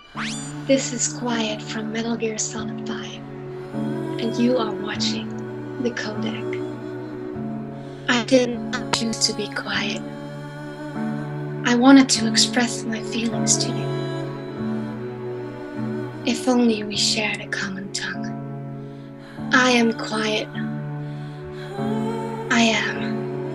This is Quiet from Metal Gear Solid 5, and you are watching the Codec. I did not choose to be quiet. I wanted to express my feelings to you. If only we shared a common tongue. I am quiet. I am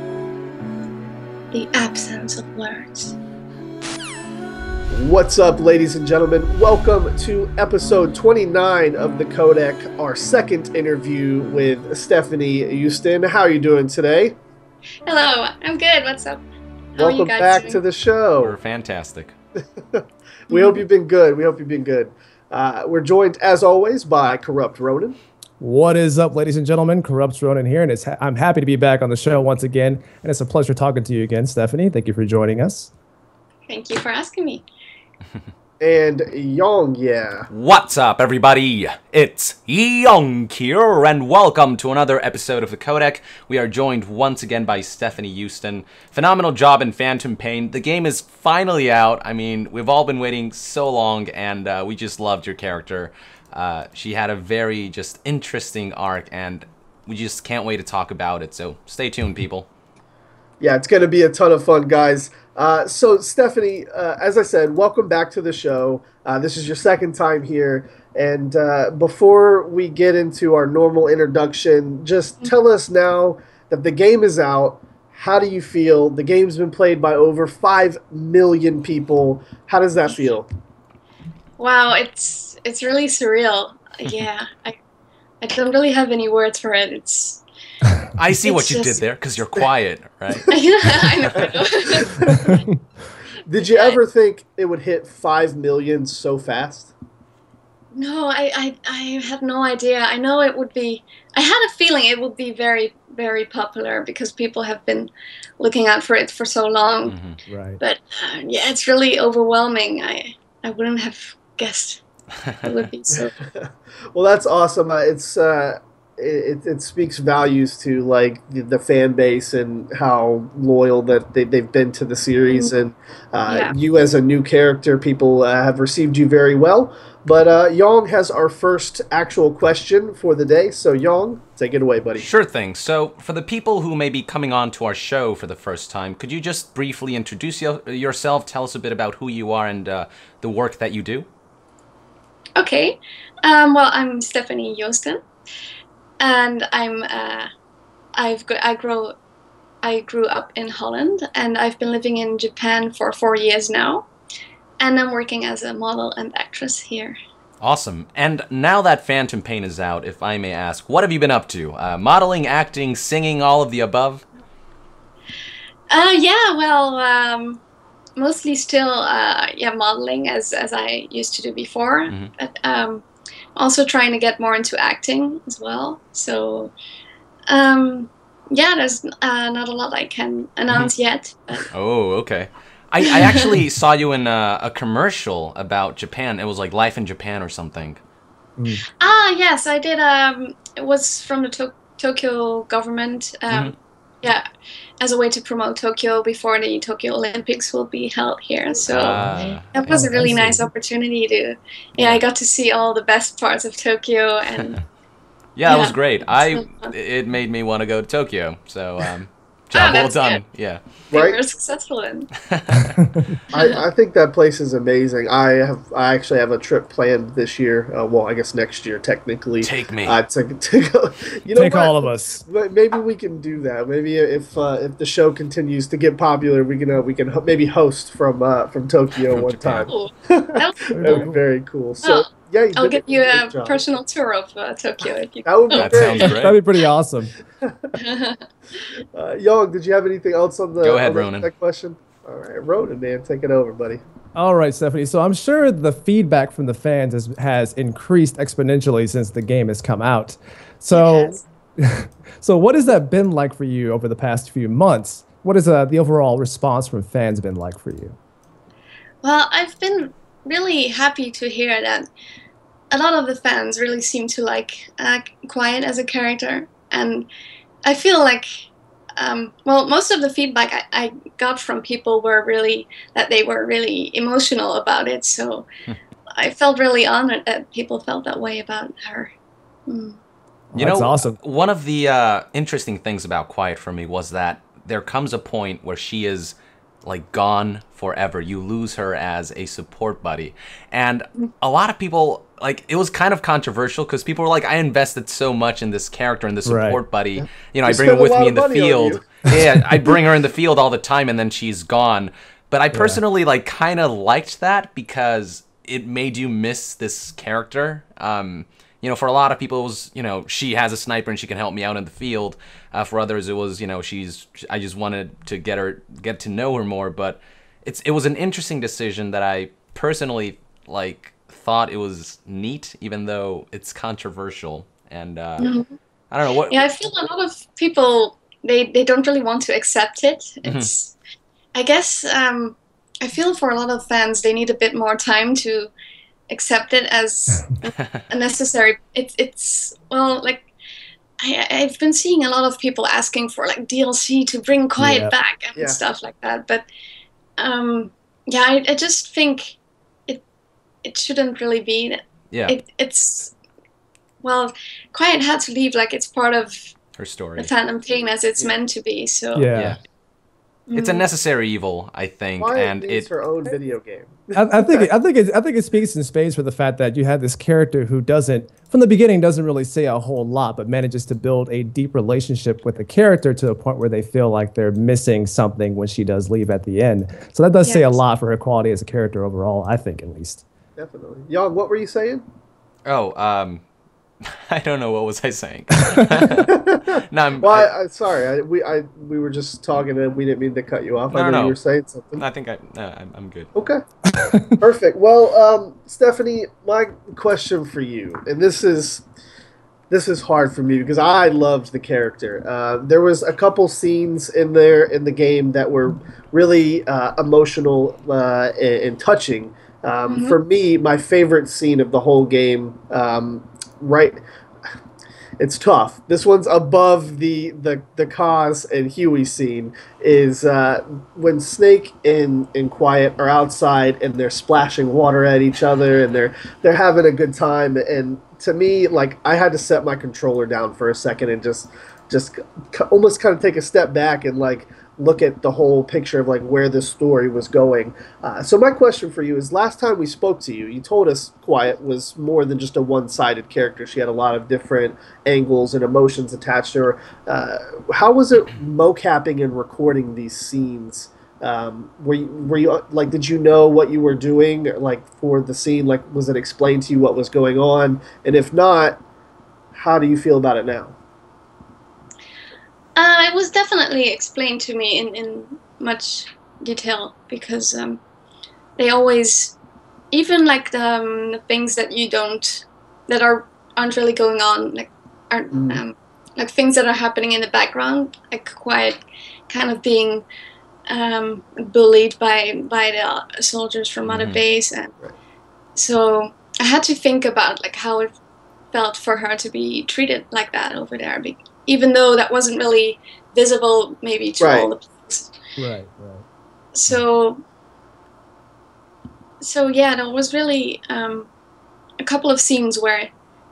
the absence of words. What's up, ladies and gentlemen? Welcome to episode 29 of the Codec, our second interview with Stephanie Houston. How are you doing today? Hello, I'm good. What's up? How Welcome are you guys back doing? to the show. We're fantastic. We hope you've been good. We're joined, as always, by Corrupt Ronan. What is up, ladies and gentlemen? Corrupt Ronan here, and I'm happy to be back on the show once again, and it's a pleasure talking to you again, Stephanie. Thank you for joining us. Thank you for asking me. And Yong, yeah. What's up, everybody? It's Young here, and welcome to another episode of the Codec. We are joined once again by Stephanie Houston. Phenomenal job in Phantom Pain. The game is finally out. I mean, we've all been waiting so long, and we just loved your character. She had a very just interesting arc, and we just can't wait to talk about it. So stay tuned, people. Yeah, it's going to be a ton of fun, guys. So, Stephanie, as I said, welcome back to the show. This is your second time here. And before we get into our normal introduction, just tell us now that the game is out. How do you feel? The game's been played by over 5 million people. How does that feel? Wow, it's really surreal. Yeah, I don't really have any words for it. I see It's what you did just- there, because you're quiet, right? I know. Did you ever think it would hit 5 million so fast? No, I had no idea. I know it would be. I had a feeling it would be very, very popular because people have been looking out for it for so long. Right. But yeah, it's really overwhelming. I wouldn't have guessed it would be so. Well, that's awesome. It speaks values to like the fan base and how loyal that they've been to the series, and Yeah. you as a new character, people have received you very well. But Yong has our first actual question for the day. So Yong, take it away, buddy. Sure thing. So, for the people who may be coming on to our show for the first time, could you just briefly introduce yourself, tell us a bit about who you are and the work that you do? Okay. Well, I'm Stephanie Houston, and I grew up in Holland, and I've been living in Japan for 4 years now, and I'm working as a model and actress here. Awesome. And now that Phantom Pain is out, if I may ask, what have you been up to? Modeling, acting, singing, all of the above? Yeah. Well, mostly still modeling as I used to do before, but also trying to get more into acting as well. So yeah, there's not a lot I can announce yet. But Oh, okay. I actually saw you in a commercial about Japan. It was like Life in Japan or something. yes, I did. It was from the Tokyo government. Yeah, as a way to promote Tokyo before the Tokyo Olympics will be held here. So that was a really I see. nice opportunity to. Yeah, I got to see all the best parts of Tokyo, and Yeah, it was Yeah, great. it's so fun. It made me want to go to Tokyo. So, job well that's done. good. Yeah. they Right? were successful in. I think that place is amazing. I actually have a trip planned this year. Well, I guess next year technically. Take me. To go. You know Take what? all of us. Maybe we can do that. Maybe if the show continues to get popular, we can maybe host from Tokyo one Japan. time. Cool. That was That'd be very cool. So Well, yeah, I'll give you a great job. personal tour of Tokyo if you. That would be That great. sounds great. That'd be pretty awesome. Young, did you have anything else on the Go ahead, on that- Ronan. that question? All right, Ronan, man, take it over, buddy. All right, Stephanie. So I'm sure the feedback from the fans has increased exponentially since the game has come out. So, so what has that been like for you over the past few months? What has the overall response from fans been like for you? Well, I've been really happy to hear that a lot of the fans really seem to like Quiet as a character, and I feel like well, most of the feedback I got from people were really that they were really emotional about it. So I felt really honored that people felt that way about her. Mm. You That's know, awesome. one of the interesting things about Quiet for me was that there comes a point where she is like gone forever. You lose her as a support buddy. And a lot of people, like, it was kind of controversial because people were like, I invested so much in this character and the support buddy. You know, I bring her with me in the field. Yeah, I bring her in the field all the time and then she's gone. But I personally like kind of liked that because it made you miss this character. You know, for a lot of people, it was, you know, she has a sniper and she can help me out in the field. For others, it was, you know, I just wanted to get to know her more. But it was an interesting decision that I personally, like, thought it was neat, even though it's controversial. And I don't know what. Yeah, I feel a lot of people, they don't really want to accept it. It's, I guess, I feel for a lot of fans, they need a bit more time to accept it as a necessary. It's well, like I've been seeing a lot of people asking for like DLC to bring Quiet back and stuff like that. But yeah, I just think it shouldn't really be. Yeah. It's well, Quiet had to leave. Like it's part of her story, the Phantom Pain, as it's meant to be. So yeah. It's a necessary evil, I think, and it's her own video game. I think it speaks in spades for the fact that you have this character who from the beginning doesn't really say a whole lot, but manages to build a deep relationship with the character to the point where they feel like they're missing something when she does leave at the end. So that does say a lot for her quality as a character overall, I think, at least. Definitely. Jan, what were you saying? Oh, I don't know, what was I saying? No, sorry. We were just talking and we didn't mean to cut you off. I know you were saying something. I think I'm good. Okay. Perfect. Well, Stephanie, my question for you, and this is hard for me because I loved the character. There was a couple scenes in the game that were really emotional and touching. For me, my favorite scene of the whole game, it's tough. This one's above the Kaz and Huey scene, is when Snake and Quiet are outside and they're splashing water at each other and they're having a good time. And to me, like, I had to set my controller down for a second and just almost kind of take a step back and like look at the whole picture of like where this story was going. So my question for you is, last time we spoke to you, you told us Quiet was more than just a one-sided character. She had a lot of different angles and emotions attached to her. How was it mocapping and recording these scenes? Were you like, did you know what you were doing like for the scene? Like, was it explained to you what was going on? And if not, how do you feel about it now? It was definitely explained to me in much detail because they always, even like the things that aren't really going on, like aren't like things that are happening in the background, like Quiet kind of being bullied by the soldiers from Mother Base, and so I had to think about like how it felt for her to be treated like that over there. Even though that wasn't really visible, maybe to all the players. Right. So yeah, there was really a couple of scenes where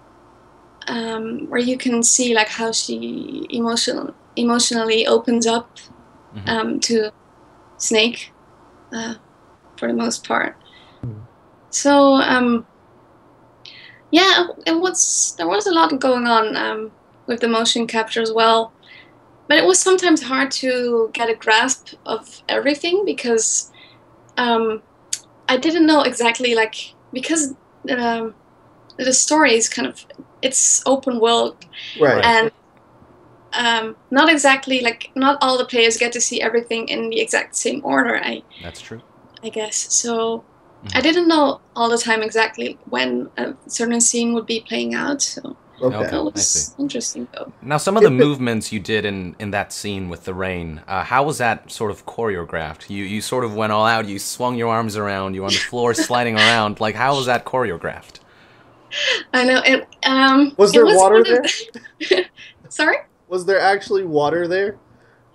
you can see like how she emotionally opens up to Snake for the most part. So yeah, there was a lot going on with the motion capture as well, but it was sometimes hard to get a grasp of everything because I didn't know exactly, like, because the story is kind of, it's open world, and not exactly, like, not all the players get to see everything in the exact same order. That's true, I guess. So I didn't know all the time exactly when a certain scene would be playing out, so Okay. That was interesting, though. Now, some of the movements you did in that scene with the rain, how was that sort of choreographed? You sort of went all out, you swung your arms around, you were on the floor sliding around. Like, how was that choreographed? I know. Was there water there? Sorry? Was there actually water there?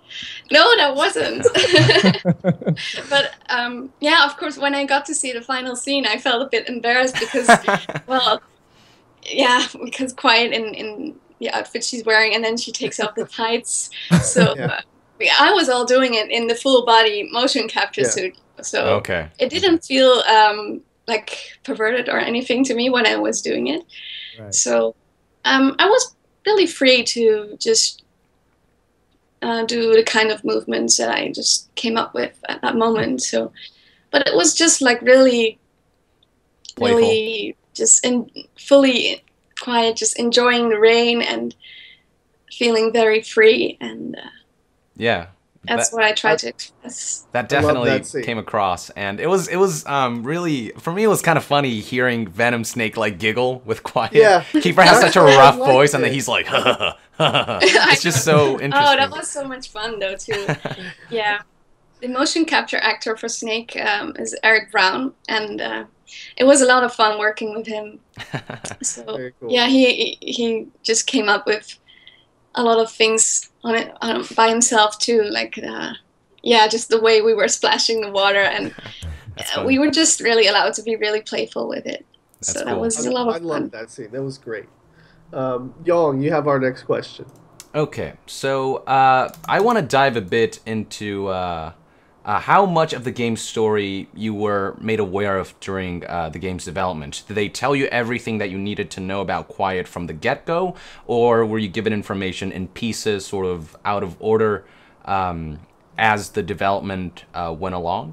No, that wasn't. But yeah, of course, when I got to see the final scene, I felt a bit embarrassed because, well, yeah, because Quiet in the outfit she's wearing, and then she takes off the tights. So I was all doing it in the full body motion capture suit. So it didn't feel like perverted or anything to me when I was doing it. Right. So I was really free to just do the kind of movements that I just came up with at that moment. So, but it was just like really playful. Really just fully quiet, just enjoying the rain and feeling very free. And yeah. That's what I tried to express. That definitely came across, and it was really, for me, it was kind of funny hearing Venom Snake like giggle with Quiet. Yeah, Kiefer has such a rough voice, and then he's like, ha ha ha. It's just so interesting. Oh, that was so much fun though too. Yeah, the motion capture actor for Snake is Eric Brown, and it was a lot of fun working with him. So cool. Yeah, he just came up with a lot of things on it by himself too, like yeah, just the way we were splashing the water, and we were just really allowed to be really playful with it. That's so cool. That was a lot of fun. I loved that scene. That was great. Yong, you have our next question. Okay, so I want to dive a bit into how much of the game's story you were made aware of during the game's development. Did they tell you everything that you needed to know about Quiet from the get-go, or were you given information in pieces, sort of out of order, as the development went along?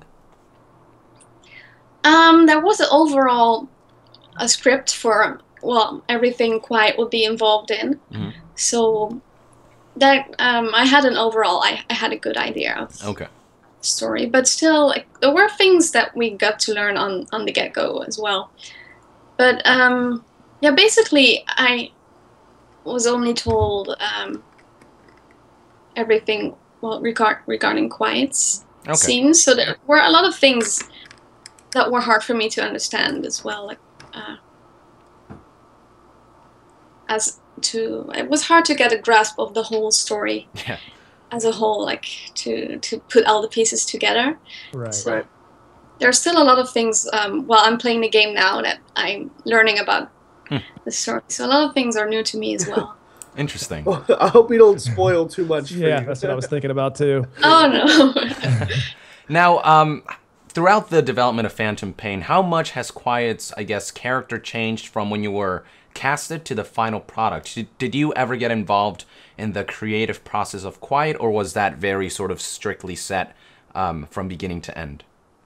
There was an overall script for, well, everything Quiet would be involved in. Mm-hmm. So that I had an overall, I had a good idea of story, but still, like, there were things that we got to learn on the get-go as well. But yeah, basically, I was only told everything, well, regarding Quiet's scenes. So there were a lot of things that were hard for me to understand as well. Like, it was hard to get a grasp of the whole story. Yeah. As a whole, like to put all the pieces together. Right. So right. There's still a lot of things while I'm playing the game now that I'm learning about the story. So a lot of things are new to me as well. Interesting. Well, I hope we don't spoil too much for you. That's what I was thinking about too. Oh no. Now, throughout the development of Phantom Pain, how much has Quiet's, I guess, character changed from when you were casted to the final product? Did you ever get involved in the creative process of Quiet, or was that very sort of strictly set from beginning to end?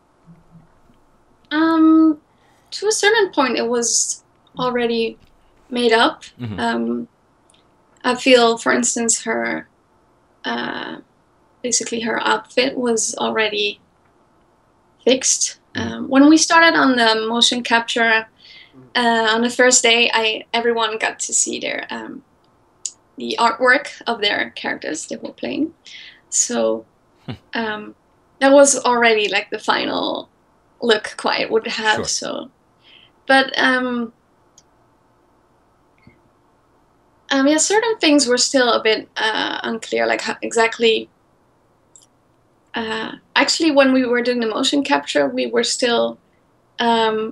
To a certain point, it was already made up. Mm-hmm. I feel, for instance, her basically her outfit was already fixed. When we started on the motion capture, on the first day, everyone got to see their the artwork of their characters they were playing. So that was already like the final look Quiet would have. Sure. So, but yeah, certain things were still a bit unclear, like how exactly. Actually, when we were doing the motion capture, we were still. I'm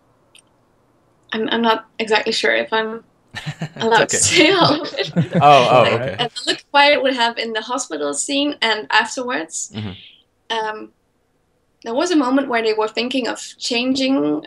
not exactly sure if I'm allowed to say all of it. Okay. And the look Quiet would have in the hospital scene and afterwards, there was a moment where they were thinking of changing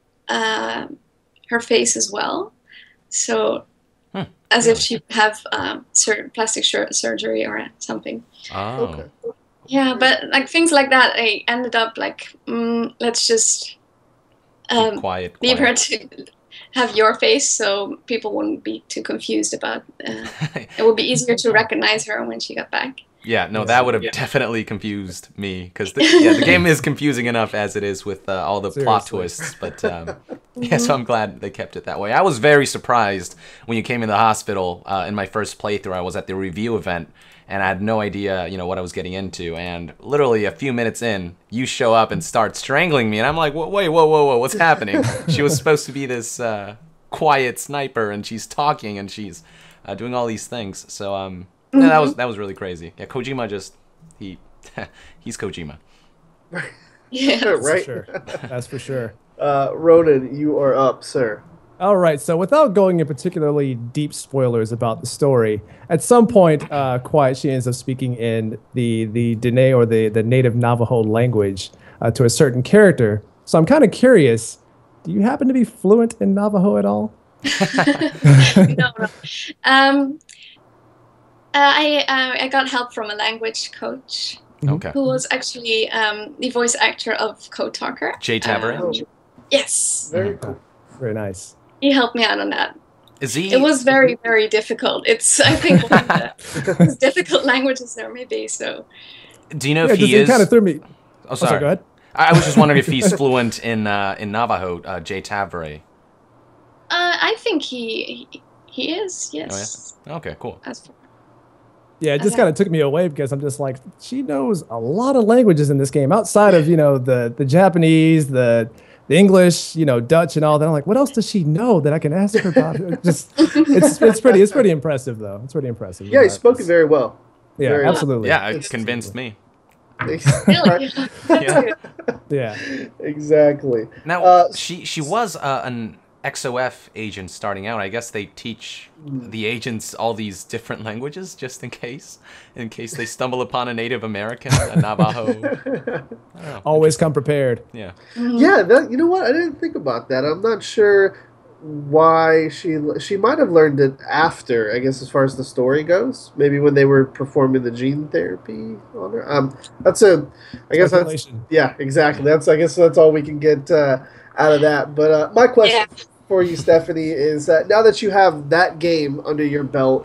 her face as well. So, as if she would have plastic surgery or something. Oh. Okay. Yeah, but like things like that, I ended up like, let's just quiet. leave her to have your face, so people wouldn't be too confused about. It would be easier to recognize her when she got back. Yeah, no, that would have definitely confused me, because the game is confusing enough as it is with all the plot twists. But yeah, so I'm glad they kept it that way. I was very surprised when you came in the hospital in my first playthrough. I was at the review event, and I had no idea, what I was getting into. And literally a few minutes in, you show up and start strangling me, and I'm like, wait, whoa, what's happening? She was supposed to be this quiet sniper, and she's talking, and she's doing all these things. So No, that was really crazy. Yeah, Kojima he's Kojima. Yeah. That's Right. for sure. That's for sure. Ronan, you are up, sir. All right, so without going in particularly deep spoilers about the story, at some point, Quiet, she ends up speaking in the Dene or the native Navajo language to a certain character. So I'm kind of curious, do you happen to be fluent in Navajo at all? No, no. Um, I got help from a language coach Okay. who was actually the voice actor of Code Talker. Jay Taverin? Yes, Very cool. Very nice. he helped me out on that. Is he? It was very, very difficult. It's, I think, one of the most difficult languages there may be. So, Do you know Yeah, if he just, it is? kind of threw me. Oh, sorry. Go ahead. I was just wondering if he's fluent in Navajo. Jay Tavre. I think he is. Yes. Oh, yeah. Okay. Cool. As for, Yeah, it just Okay. kind of took me away because I'm just like, she knows a lot of languages in this game outside of, the Japanese, the English, Dutch and all that. I'm like, what else does she know that I can ask her about? It's pretty impressive though. It's pretty impressive. Yeah, he's spoken very well. Yeah, very well. absolutely. Yeah, it convinced me. really? That's Yeah. good. Yeah. Exactly. Now, she was an XOF agent starting out. I guess they teach the agents all these different languages just in case they stumble upon a Native American, a Navajo. I don't know. Always come prepared. Yeah. Yeah, you know what? I didn't think about that. I'm not sure why she might have learned it after, I guess, as far as the story goes. Maybe when they were performing the gene therapy on her. I guess that's, Speculation. yeah, exactly. I guess that's all we can get out of that. But my question for you, Stephanie, is now that you have that game under your belt,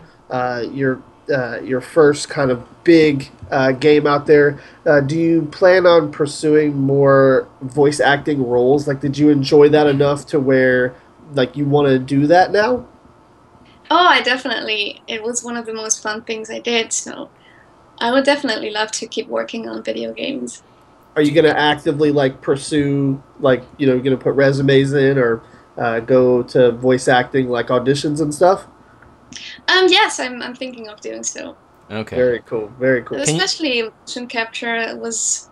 your first kind of big game out there, do you plan on pursuing more voice acting roles? Like, did you enjoy that enough to where, like, you want to do that now? Oh, it was one of the most fun things I did. So, I would definitely love to keep working on video games. Are you going to actively, like, pursue, like, going to put resumes in or go to voice acting, like, auditions and stuff? Yes, I'm thinking of doing so. Okay. Very cool. Very cool. Especially motion capture. It was,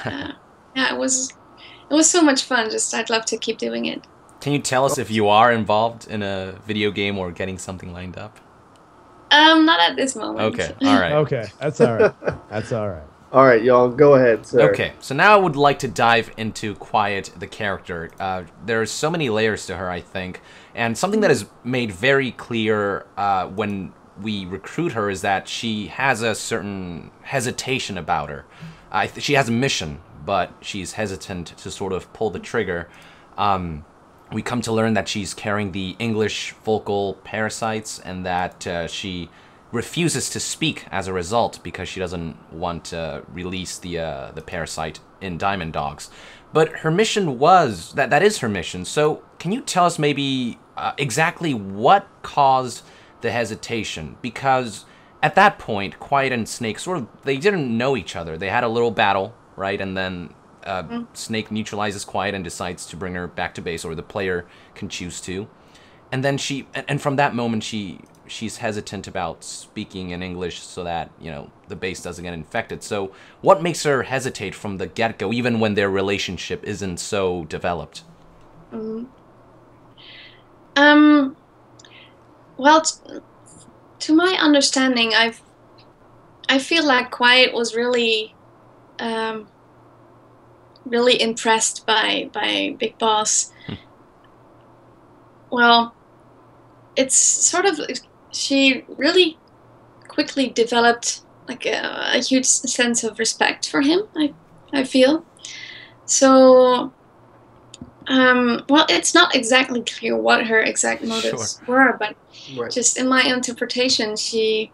it was so much fun. Just I'd love to keep doing it. Can you tell us if you are involved in a video game or getting something lined up? Not at this moment. Okay. All right. Okay, that's all right. That's all right. All right, y'all, go ahead, sir. Okay, so now I would like to dive into Quiet, the character. There's so many layers to her, I think, and something that is made very clear when we recruit her is that she has a certain hesitation about her. She has a mission, but she's hesitant to sort of pull the trigger. We come to learn that she's carrying the English vocal parasites and that she refuses to speak as a result because she doesn't want to release the parasite in Diamond Dogs. But her mission was that is her mission. So can you tell us maybe exactly what caused the hesitation? Because at that point, Quiet and Snake they didn't know each other. They had a little battle, right? And then Snake neutralizes Quiet and decides to bring her back to base, or the player can choose to. And then from that moment she's hesitant about speaking in English so that, the base doesn't get infected. So what makes her hesitate from the get-go, even when their relationship isn't so developed? Well, to my understanding, I feel like Quiet was really, really impressed by Big Boss. Well, it's sort of, she really quickly developed like a huge sense of respect for him, I feel. So, well, it's not exactly clear what her exact motives were, but Right. just in my interpretation, she,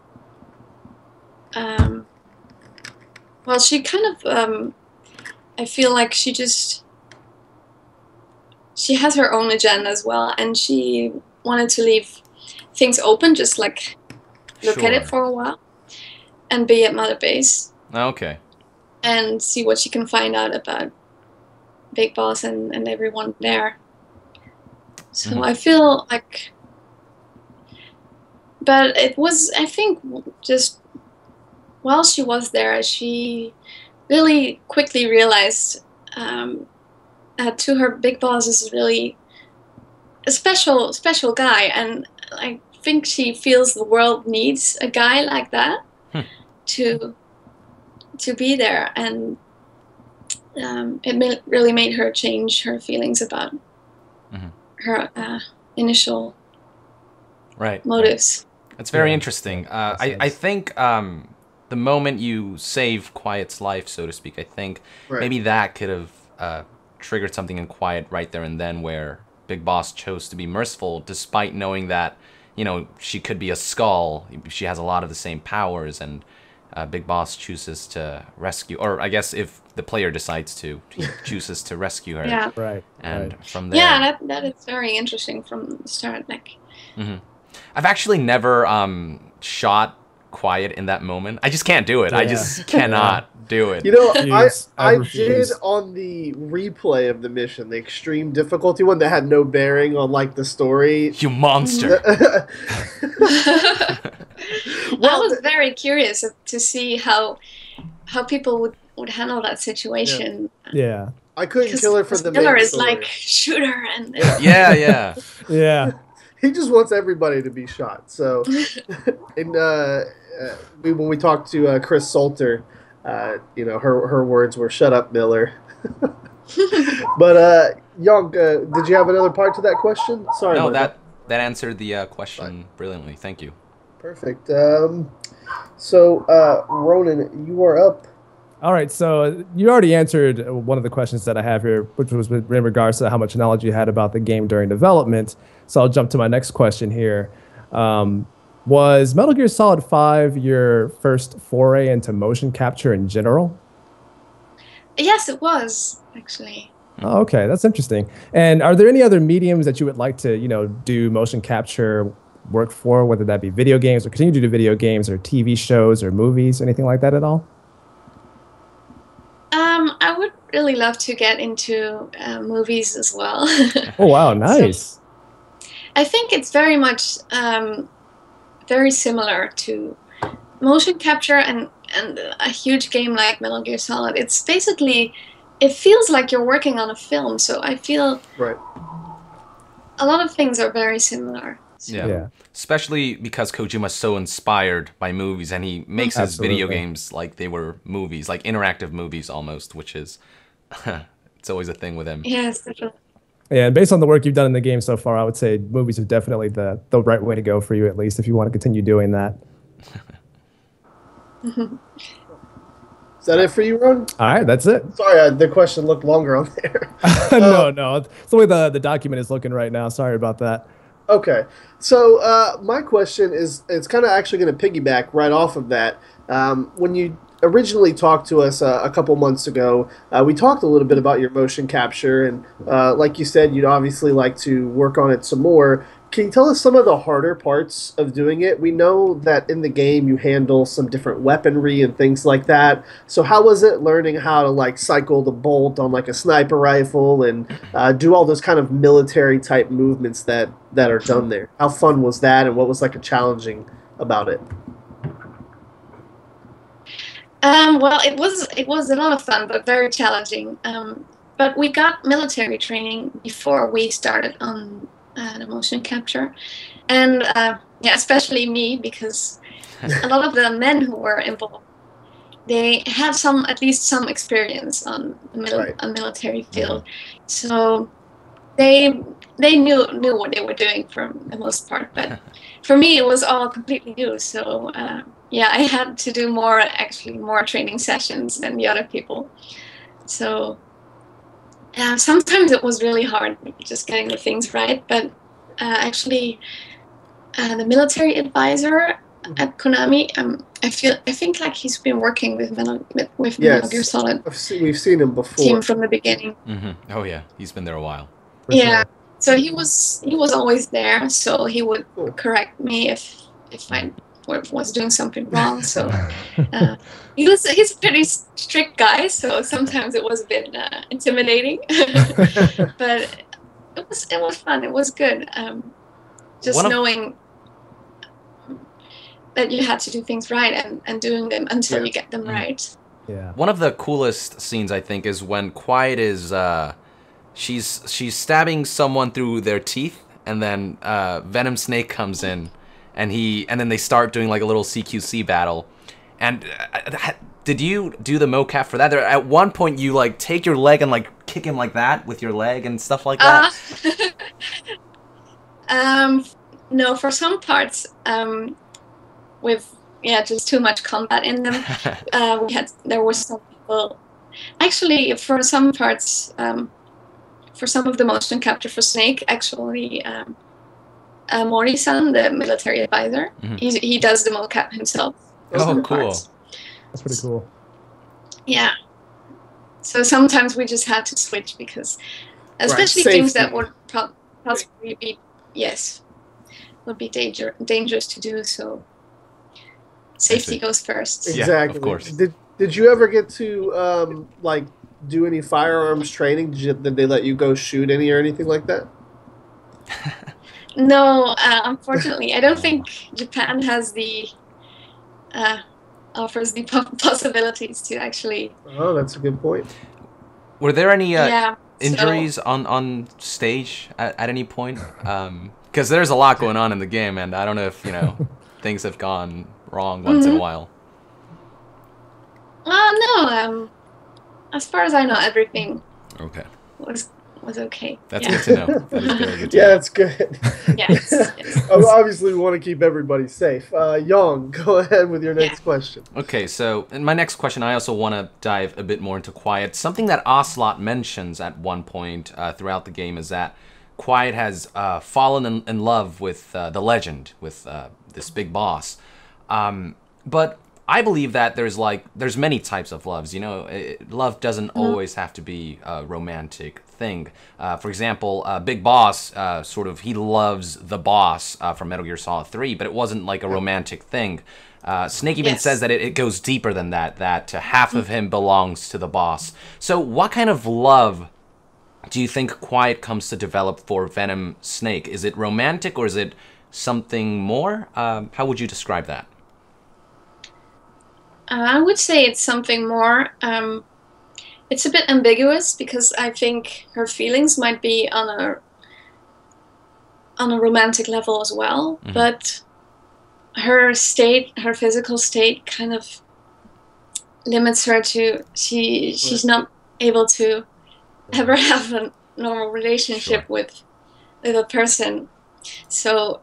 well, she kind of, I feel like she has her own agenda as well, and she wanted to leave things open, just like look at it for a while and be at Mother Base. Okay. And see what she can find out about Big Boss and everyone there. So I feel like, but it was, I think, just while she was there, she really quickly realized to her big boss is really a special guy, and I think she feels the world needs a guy like that to be there, and it really made her change her feelings about her initial motives. That's very interesting. I think the moment you save Quiet's life, so to speak, I think maybe that could have triggered something in Quiet right there and then, where Big Boss chose to be merciful despite knowing that, you know, she could be a skull. She has a lot of the same powers, and Big Boss chooses to rescue, or I guess if the player decides to, he chooses to rescue her. Yeah. Right. And from there... Yeah, that is very interesting from the start. Like, I've actually never shot Quiet in that moment. I just can't do it. I just cannot do it. You know, I refuse. did on the replay of the mission, the extreme difficulty one that had no bearing on like the story. You monster. I was very curious to see how people would handle that situation. Yeah. I couldn't kill her for the Miller main is story. like, shoot her, and Yeah. He just wants everybody to be shot. So, when we talked to Chris Salter, you know, her words were "Shut up, Miller." But Young, did you have another part to that question? Sorry. No, that answered the question brilliantly. Thank you. Perfect. So, Ronan, you are up. All right, so you already answered one of the questions that I have here, which was in regards to how much knowledge you had about the game during development. So I'll jump to my next question here. Was Metal Gear Solid 5 your first foray into motion capture in general? yes, it was actually. Oh, okay, that's interesting. And are there any other mediums that you would like to, you know, do motion capture work for, whether that be video games or continue to do video games or TV shows or movies, anything like that at all? I would really love to get into movies as well. Oh, wow, nice. So, I think it's very much very similar to motion capture and a huge game like Metal Gear Solid. It's basically, it feels like you're working on a film. So I feel a lot of things are very similar. Yeah. Especially because Kojima's so inspired by movies, and he makes his video games like they were movies, like interactive movies almost, which is, it's always a thing with him. Yes, definitely. Yeah, and based on the work you've done in the game so far, I would say movies are definitely the right way to go for you, at least, if you want to continue doing that. Is that it for you, Ron? All right, that's it. Sorry, the question looked longer on there. No. It's the way the document is looking right now. Sorry about that. Okay, so my question is, it's kind of actually going to piggyback right off of that. When you originally talked to us a couple months ago, we talked a little bit about your motion capture, and like you said, you'd obviously like to work on it some more. Can you tell us some of the harder parts of doing it? We know that in the game you handle some different weaponry and things like that. So how was it learning how to like cycle the bolt on like a sniper rifle and do all those kind of military type movements that are done there? How fun was that, and what was like a challenging about it? Well, it was a lot of fun, but very challenging. But we got military training before we started on the motion capture, and especially me, because a lot of the men who were involved, they had at least some experience on a military field, so they knew what they were doing for the most part. But for me, it was all completely new. So I had to do more training sessions than the other people. So. Sometimes it was really hard just getting the things right, but actually, the military advisor at Konami, I think like he's been working with Metal Gear Solid. We've seen him before. Team from the beginning. Mm-hmm. Oh yeah, he's been there a while. So he was always there, so he would correct me if I was doing something wrong. So he's a pretty strict guy, so sometimes it was a bit intimidating. But it was fun. It was good. Just knowing that you had to do things right and doing them until you get them right. Yeah. One of the coolest scenes, I think, is when Quiet is she's stabbing someone through their teeth, and then Venom Snake comes in, and then they start doing like a little CQC battle. And did you do the mocap for that? There, at one point, you like take your leg and like kick him like that with your leg and stuff like that. No, for some parts, with just too much combat in them. There were some people, actually, for some parts, for some of the motion capture for Snake, actually, Mori-san, the military advisor, he does the mocap himself. Oh, cool. That's pretty cool. Yeah. So sometimes we just had to switch because, especially things that would possibly be, would be dangerous to do. So safety goes first. Exactly. Yeah, of course. Did you ever get to like do any firearms training? Did they let you go shoot any or anything like that? No, unfortunately, I don't think Japan has the offers the possibilities to actually. Oh, that's a good point. Were there any injuries on stage at any point? Because there's a lot going on in the game, and I don't know if things have gone wrong once in a while. No. As far as I know, everything was okay. That's good to know. That is very good to Yeah, know. that's good. Yes. Obviously, we want to keep everybody safe. Young, go ahead with your next question. Okay, so in my next question, I also want to dive a bit more into Quiet. Something that Ocelot mentions at one point throughout the game is that Quiet has fallen in love with the legend, with this big boss. But I believe that there's many types of loves. Love doesn't always have to be a romantic thing. For example, Big Boss he loves the boss from Metal Gear Solid 3, but it wasn't like a romantic thing. Snake even says that it goes deeper than that. That half of him belongs to the boss. So, what kind of love do you think Quiet comes to develop for Venom Snake? Is it romantic or is it something more? How would you describe that? I would say it's something more. It's a bit ambiguous because I think her feelings might be on a romantic level as well, but her physical state kind of limits her to she's not able to ever have a normal relationship with a person. So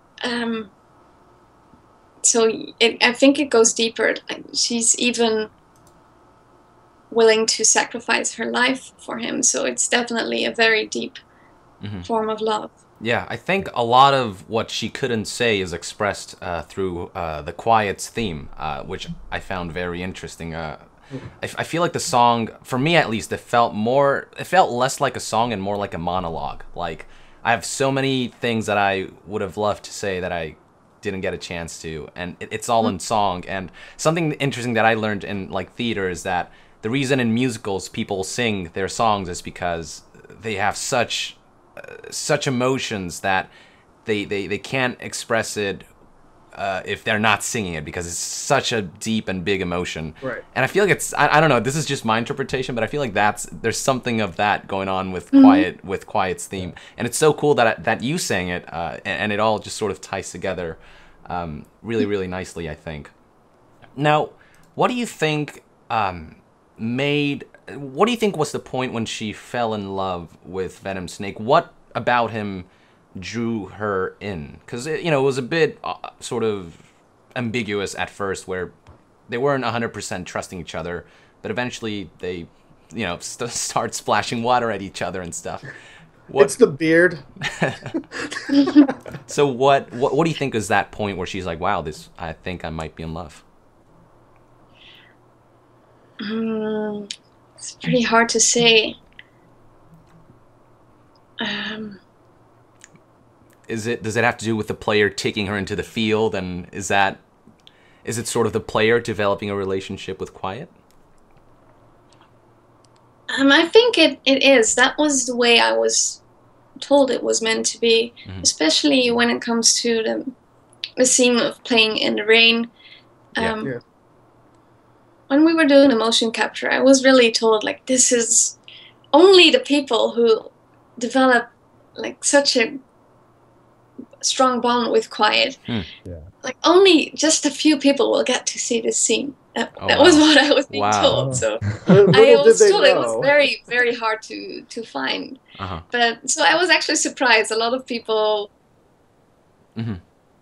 I think it goes deeper. She's even willing to sacrifice her life for him. So it's definitely a very deep form of love. Yeah, I think a lot of what she couldn't say is expressed through the Quiet's theme, which I found very interesting. I feel like the song, for me at least, it felt less like a song and more like a monologue. Like, I have so many things that I would have loved to say that I didn't get a chance to, and it's all in song. And something interesting that I learned in like theater is that the reason in musicals people sing their songs is because they have such emotions that they can't express it if they're not singing it, because it's such a deep and big emotion. Right. And I feel like I don't know, this is just my interpretation, but I feel like there's something of that going on with Quiet's theme. And it's so cool that you sang it, and it all just sort of ties together really, really nicely, I think. Now, what do you think was the point when she fell in love with Venom Snake? What about him drew her in? Because it was a bit sort of ambiguous at first, where they weren't 100% trusting each other, but eventually they start splashing water at each other and stuff. It's the beard. So what do you think is that point where she's like, wow, I think I might be in love? It's pretty hard to say. Does it have to do with the player taking her into the field, and is it sort of the player developing a relationship with Quiet? I think it is. That was the way I was told it was meant to be, especially when it comes to the scene of playing in the rain. Yeah. Yeah. When we were doing the motion capture, I was really told like this is only the people who develop like such a strong bond with Quiet. Hmm. Yeah. Like only just a few people will get to see this scene. That Oh, was wow. what I was being Wow. told. So Little I did was they told it was know. very, very hard to find. Uh-huh. But so I was actually surprised. A lot of people. Mm-hmm.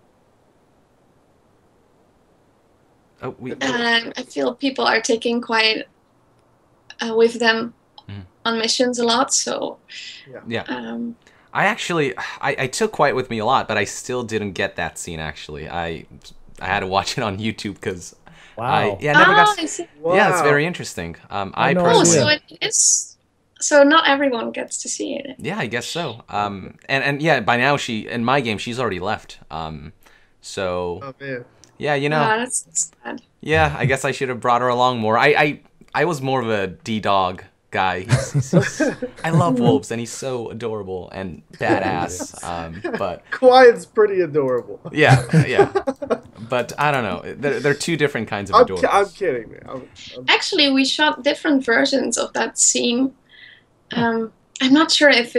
Oh, I feel people are taking Quiet with them on missions a lot. So yeah. um, I actually, I took Quiet with me a lot, but I still didn't get that scene, actually. I had to watch it on YouTube because I never got... I see. Wow. Yeah, it's very interesting. I no Oh, personally... so it is. So not everyone gets to see it. Yeah, I guess so. And yeah, by now in my game, she's already left. So Oh man. yeah, you know, That's sad. yeah, I guess I should have brought her along more. I was more of a D-Dog guy. I love wolves, and he's so adorable and badass. But Quiet's pretty adorable. yeah. But I don't know. They're two different kinds of adorable. I'm kidding, man. I'm Actually, we shot different versions of that scene. I'm not sure if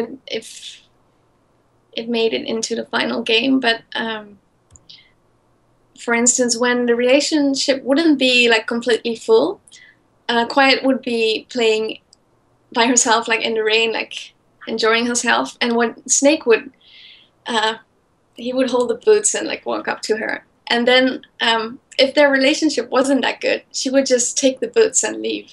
it made it into the final game, but for instance, when the relationship wouldn't be like completely full, Quiet would be playing by herself, like in the rain, like enjoying herself, and when Snake would, he would hold the boots and like walk up to her, and then if their relationship wasn't that good, she would just take the boots and leave.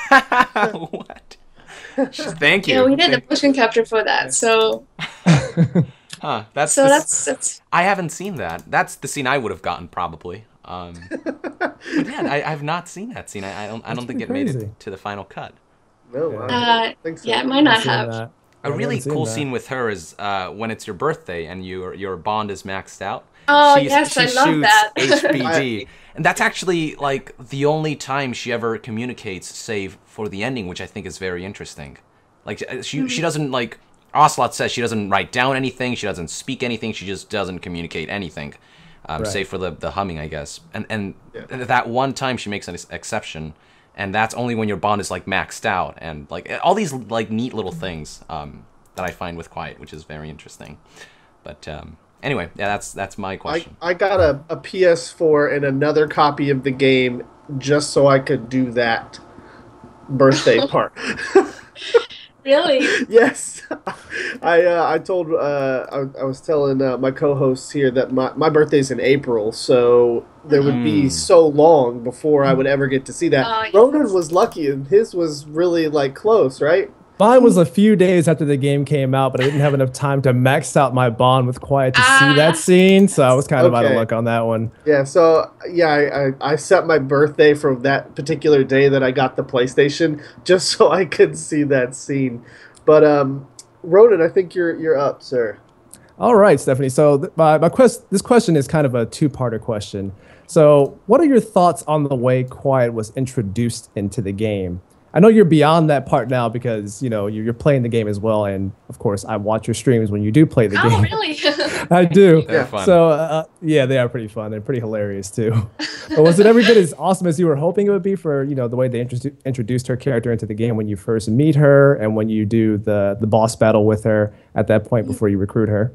What? Thank you. Yeah, we did the motion capture for that, so. Huh? That's I haven't seen that. That's the scene I would have gotten probably. But yeah, I've not seen that scene. I don't think it made it to the final cut. No, I don't think so. Yeah, it might not have. A really cool scene with her is when it's your birthday and your bond is maxed out. Oh, she yes, I love shoots that. HBD. And that's actually like the only time she ever communicates, save for the ending, which I think is very interesting. Like she doesn't, like Ocelot says, she doesn't write down anything, she doesn't speak anything, she just doesn't communicate anything, save for the humming, I guess. And that one time she makes an exception, and that's only when your bond is like maxed out, and like all these like neat little things that I find with Quiet, which is very interesting. But anyway, yeah, that's my question. I got a PS4 and another copy of the game just so I could do that birthday part. Really? Yes. I told I was telling my co-hosts here that my birthday's in April, so there would be so long before I would ever get to see that. Oh, yes. Ronan was lucky, and his was really like close, right? Mine was a few days after the game came out, but I didn't have enough time to max out my bond with Quiet to see that scene, so I was kind of out of luck on that one. Yeah, so yeah, I set my birthday for that particular day that I got the PlayStation just so I could see that scene. But Ronan, I think you're up, sir. All right, Stephanie. So this question is kind of a two-parter question. So, what are your thoughts on the way Quiet was introduced into the game? I know you're beyond that part now because, you know, you're playing the game as well. And, of course, I watch your streams when you do play the game. Oh, really? I do. They're fun. So, yeah, they are pretty fun. They're pretty hilarious, too. But was it every bit as awesome as you were hoping it would be for, you know, the way they introduced her character into the game when you first meet her and when you do the boss battle with her at that point before you recruit her?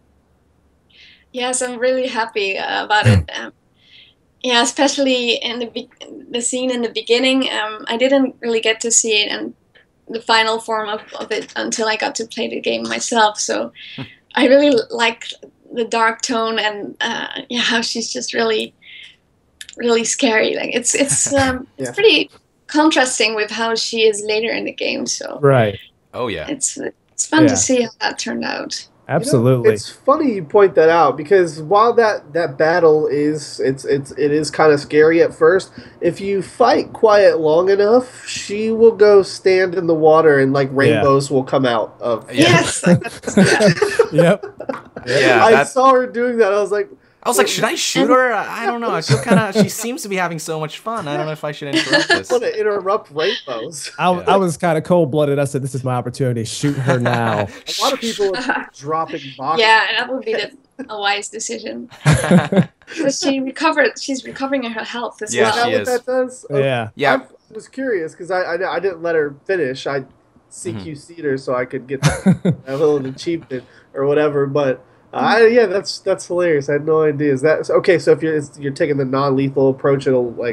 Yes, I'm really happy about it. Yeah, especially in the scene in the beginning. I didn't really get to see it and the final form of it until I got to play the game myself. So I really like the dark tone and how she's just really, really scary. Like it's pretty contrasting with how she is later in the game. So right. Oh yeah. It's fun to see how that turned out. Absolutely. You know, it's funny you point that out because while that battle is it is kind of scary at first, if you fight Quiet long enough, she will go stand in the water and like rainbows will come out of. Yes. Yep. Yeah. I saw her doing that. I was like, I was like, should I shoot her? I don't know. I feel kind of. She seems to be having so much fun. I don't know if I should interrupt this. I want to interrupt rainbows. I was kind of cold-blooded. I said, "This is my opportunity. Shoot her now." A lot of people are dropping boxes. Yeah, that would be a wise decision. But she's recovering her health as Yeah, Is well. that she what is. that does? Yeah. Yeah. I was curious because I didn't let her finish. I CQC'd her so I could get a little achievement or whatever. But yeah, that's hilarious. I had no idea. Is that okay? So if you're taking the non-lethal approach, it'll like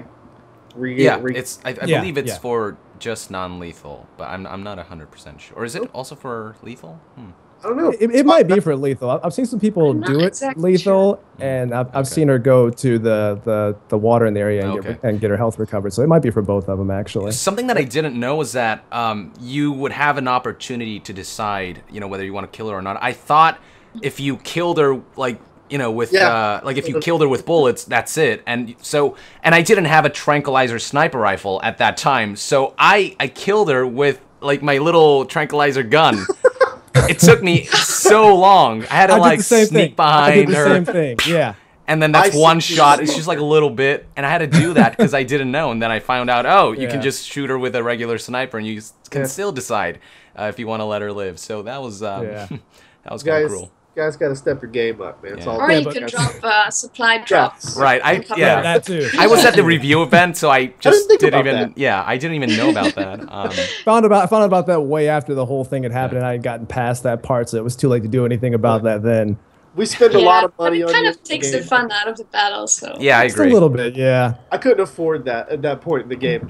It's. I Yeah, believe it's yeah. for just non-lethal, but I'm not 100% sure. Or is it also for lethal? I don't know. It might be for lethal. I've seen some people I'm not do it exactly lethal, and I've seen her go to the water in the area and, Okay. get her health recovered. So it might be for both of them, actually. Something that I didn't know was that you would have an opportunity to decide, whether you want to kill her or not. I thought if you killed her, like, with like if you killed her with bullets, that's it. And I didn't have a tranquilizer sniper rifle at that time, so I killed her with like my little tranquilizer gun. It took me so long. I had to like sneak behind I did the her. same thing. Yeah. And then that's I one see. shot. It's just like a little bit. And I had to do that because I didn't know. And then I found out, you can Yeah. just shoot her with a regular sniper and you can still decide if you want to let her live. So that was that was kind of Guys, cruel. guys got to step your game up, man. It's Yeah. all Or Yeah, you but- can drop supply drops. Right. Yeah, that too. I was at the review event, so I just think didn't about even. that. Yeah, I didn't even know about that. I found out about that way after the whole thing had happened, and I had gotten past that part, so it was too late to do anything about that then. We spend a lot of money but on it kind this of takes game. the fun out of the battle. So Yeah, I Just a agree. little bit, yeah. I couldn't afford that at that point in the game.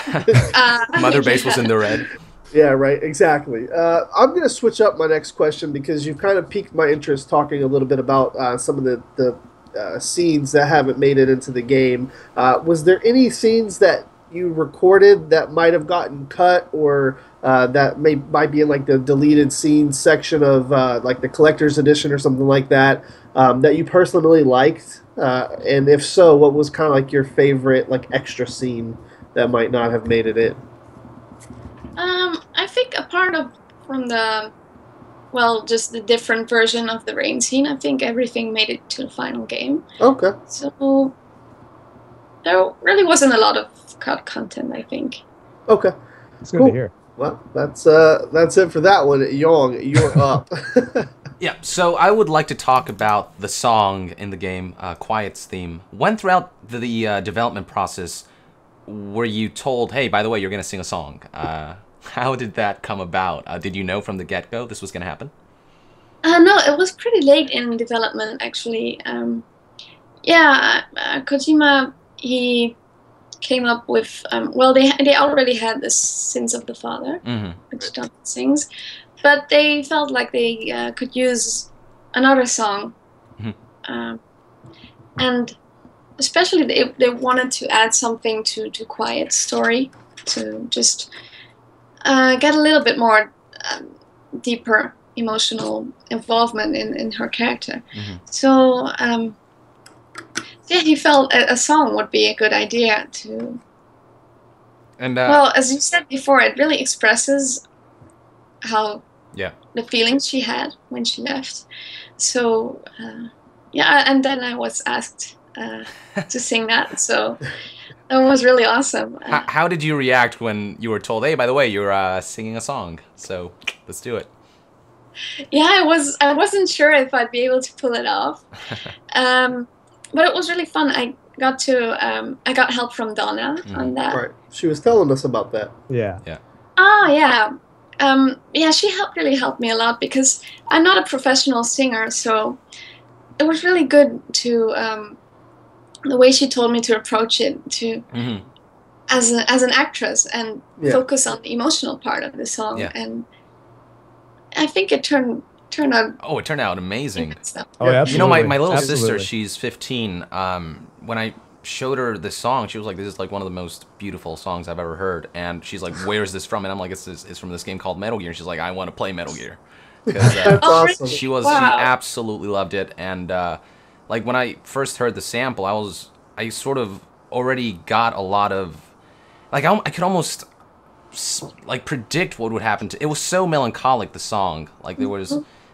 Mother base was in the red. Yeah, right. Exactly. I'm going to switch up my next question because you've kind of piqued my interest talking a little bit about some of the scenes that haven't made it into the game. Was there any scenes that you recorded that might have gotten cut or that might be in like the deleted scenes section of like the collector's edition or something like that that you personally liked? And if so, what was kind of like your favorite like extra scene that might not have made it in? I think just the different version of the rain scene. I think everything made it to the final game. Okay. So there really wasn't a lot of cut content, I think. Okay. It's good Cool. to hear. Well, that's it for that one. Yong, you're up. Yeah, so I would like to talk about the song in the game, Quiet's theme. When throughout the development process were you told, hey, by the way, you're going to sing a song? How did that come about? Did you know from the get-go this was going to happen? No, it was pretty late in development, actually. Kojima, he came up with, they already had the Sins of the Father, which Don sings, but they felt like they could use another song. And especially they wanted to add something to Quiet's story, to just get a little bit more deeper emotional involvement in her character. So he felt a song would be a good idea to. And Well, as you said before, it really expresses how the feelings she had when she left. So and then I was asked to sing that. So that was really awesome. how did you react when you were told, hey, by the way, you're singing a song, so let's do it? Yeah, I wasn't sure if I'd be able to pull it off, but it was really fun. I got help from Donna on that. Right. She was telling us about that. Yeah. Oh yeah, she really helped me a lot because I'm not a professional singer, so it was really good to the way she told me to approach it as an actress and focus on the emotional part of the song, and I think it turned out. Oh, it turned out amazing. Oh, yeah, absolutely. You know, my little sister, Absolutely. she's 15. When I showed her this song, she was like, this is like one of the most beautiful songs I've ever heard. And she's like, where's this from? And I'm like, it's from this game called Metal Gear. And she's like, I want to play Metal Gear. 'Cause, That's awesome. she absolutely loved it. And like when I first heard the sample, I sort of already got a lot of, like, I could almost like predict what would happen to it. Was so melancholic, the song. Like it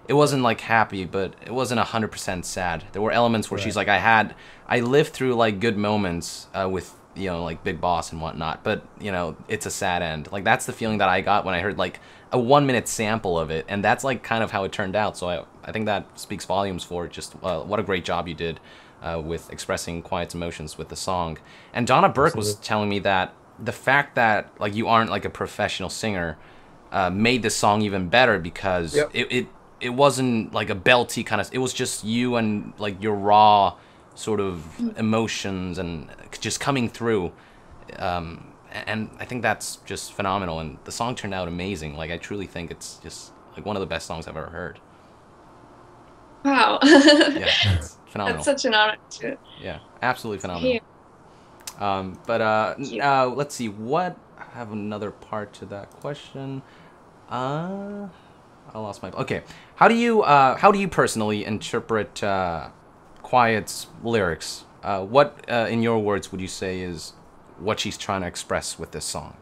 it wasn't like happy, but it wasn't 100% sad. There were elements where she's like, I lived through like good moments with, you know, like Big Boss and whatnot, but, you know, it's a sad end. Like, that's the feeling that I got when I heard like a 1-minute sample of it, and that's like kind of how it turned out. So I think that speaks volumes for just what a great job you did with expressing Quiet's emotions with the song. And Donna Burke was telling me that the fact that like you aren't like a professional singer made this song even better, because it wasn't like a belty kind of, it was just you and like your raw sort of emotions and just coming through. And I think that's just phenomenal, and the song turned out amazing. Like, I truly think it's just like one of the best songs I've ever heard. Wow. Yeah, it's phenomenal. That's such an honor too. Yeah, absolutely phenomenal. Let's see, I have another part to that question. I lost my... Okay, how do you personally interpret Quiet's lyrics? What, in your words, would you say is what she's trying to express with this song?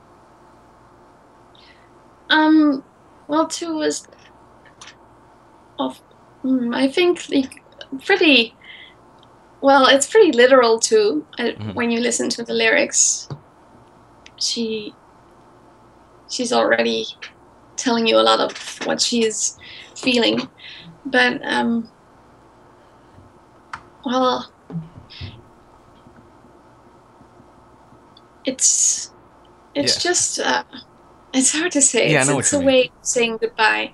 Well, I think it's pretty literal too. When you listen to the lyrics, she's already telling you a lot of what she is feeling. But it's just it's hard to say. Yeah, It's a way of saying goodbye.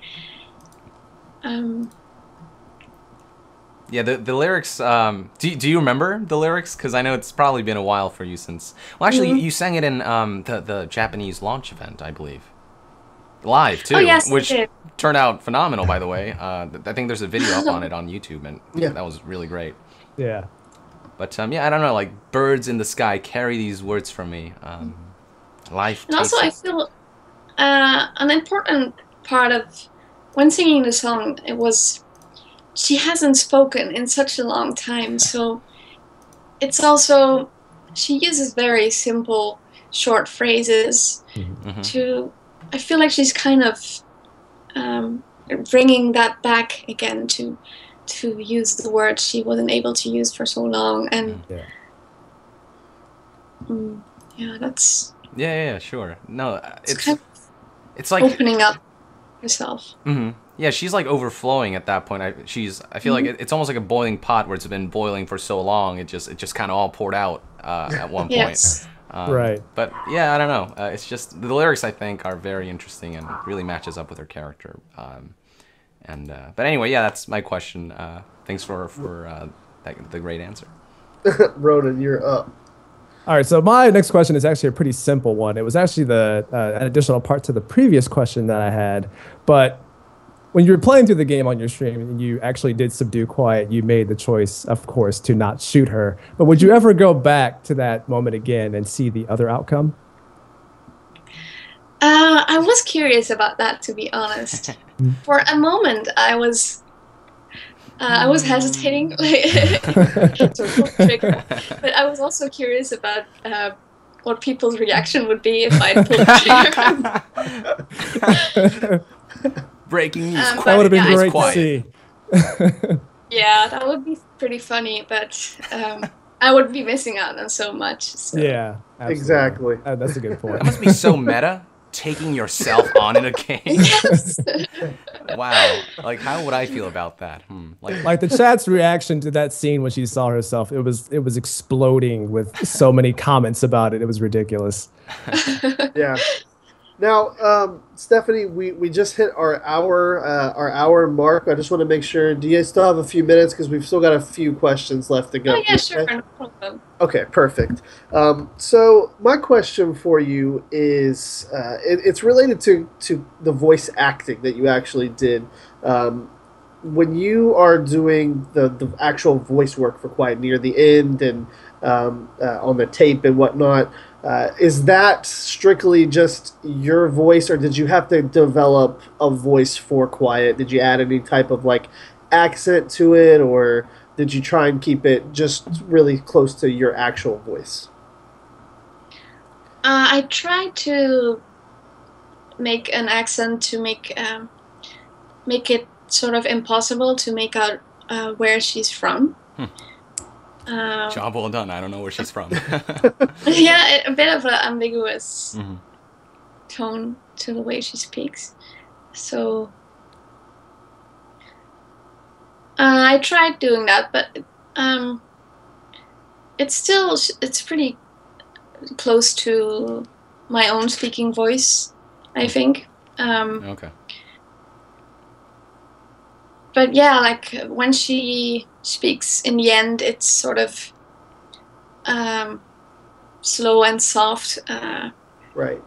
Yeah, the lyrics, do you remember the lyrics? Because I know it's probably been a while for you since... Well, actually, you sang it in the Japanese launch event, I believe. Live, too. Oh, yes, which I did. Turned out phenomenal, by the way. I think there's a video up on it on YouTube, and that was really great. Yeah. But, I don't know, like, birds in the sky carry these words from me. Life. And also, I feel an important part of when singing the song, it was... She hasn't spoken in such a long time, so it's also, she uses very simple, short phrases to, I feel like she's kind of bringing that back again to use the words she wasn't able to use for so long, and that's... Yeah, sure. No, it's like opening up herself. Yeah, she's like overflowing at that point. I feel like it's almost like a boiling pot where it's been boiling for so long. It just kind of all poured out at one point. Yes. Right. But yeah, I don't know. It's just the lyrics, I think, are very interesting and really matches up with her character. But anyway, yeah, that's my question. Thanks for the great answer. Ronan, you're up. All right, so my next question is actually a pretty simple one. It was actually an additional part to the previous question that I had, but when you were playing through the game on your stream and you actually did subdue Quiet, you made the choice, of course, to not shoot her. But would you ever go back to that moment again and see the other outcome? I was curious about that, to be honest. For a moment, I was hesitating, but I was also curious about what people's reaction would be if I pulled the trigger. Breaking news. That would have been great to see. Yeah, that would be pretty funny, but I would be missing out on so much. So. Yeah, absolutely. Exactly. That's a good point. That must be so meta, taking yourself on in a game. Yes. Wow. Like, how would I feel about that? Like the chat's reaction to that scene when she saw herself, it was exploding with so many comments about it. It was ridiculous. Yeah. Now, Stephanie, we just hit our hour mark. I just want to make sure. Do you still have a few minutes? Because we've still got a few questions left to go. Oh yeah, sure, no problem. Okay, perfect. So my question for you is, it's related to the voice acting that you actually did. When you are doing the actual voice work for Quiet near the end and on the tape and whatnot. Is that strictly just your voice, or did you have to develop a voice for Quiet? Did you add any type of like accent to it, or did you try and keep it just really close to your actual voice? I tried to make an accent to make it sort of impossible to make out where she's from. Job well done. I don't know where she's from. Yeah, a bit of an ambiguous tone to the way she speaks. So I tried doing that, but it's pretty close to my own speaking voice, I think. Okay. But yeah, like when she speaks in the end, it's sort of slow and soft. Right.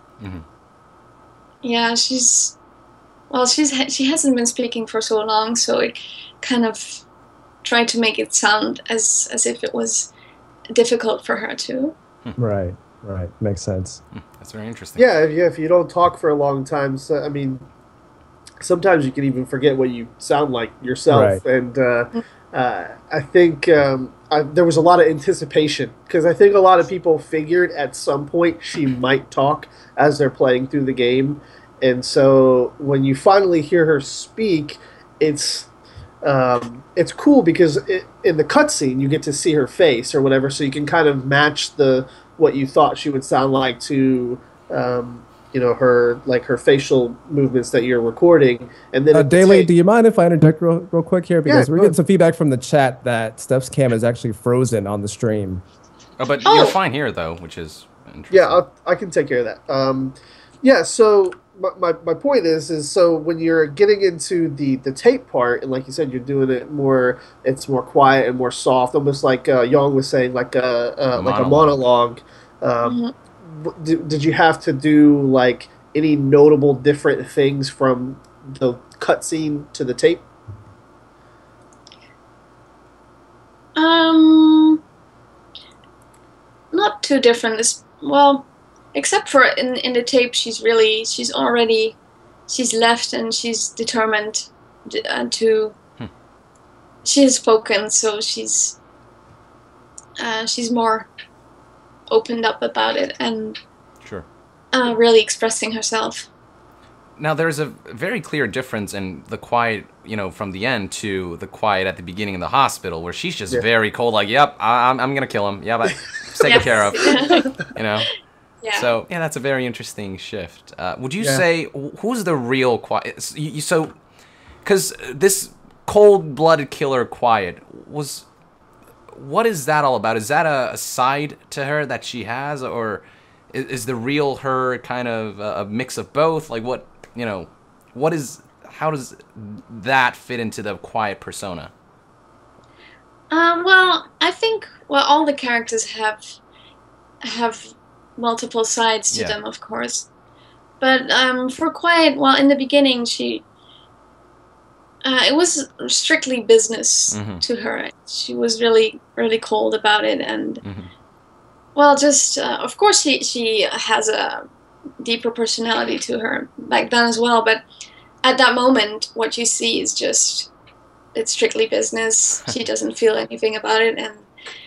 Yeah, she hasn't been speaking for so long, so it kind of tried to make it sound as if it was difficult for her to. Right. Makes sense. That's very interesting. Yeah, if you don't talk for a long time, so, I mean, sometimes you can even forget what you sound like yourself. Right. And I think there was a lot of anticipation because I think a lot of people figured at some point she might talk as they're playing through the game. And so when you finally hear her speak, it's cool because in the cutscene you get to see her face or whatever, so you can kind of match what you thought she would sound like to her facial movements that you're recording. And then Daly, do you mind if I interject real quick here, because we're go getting ahead. some feedback from the chat that Steph's cam is actually frozen on the stream. But you're fine here though, which is interesting. Yeah, I can take care of that. So my point is so when you're getting into the tape part, and like you said, you're doing it more, it's more quiet and more soft, almost like Young was saying, like a monologue. Did you have to do like any notable different things from the cutscene to the tape? Not too different. Except for in the tape, she's left and she's determined to. She has spoken, so she's more opened up about it and really expressing herself. Now, there's a very clear difference in the quiet, from the end to the quiet at the beginning of the hospital, where she's just very cold, like, yep, I'm going to kill him. Yeah, but it's taken care of, Yeah. So, yeah, that's a very interesting shift. Would you say, who's the real Quiet? So, because this cold-blooded killer Quiet what is that all about? Is that a side to her that she has, or is the real her kind of a mix of both? Like, how does that fit into the Quiet persona? I think all the characters have multiple sides to them, of course. But for Quiet, in the beginning, it was strictly business to her. She was really, really cold about it, and of course, she has a deeper personality to her back then as well. But at that moment, what you see is just it's strictly business. She doesn't feel anything about it, and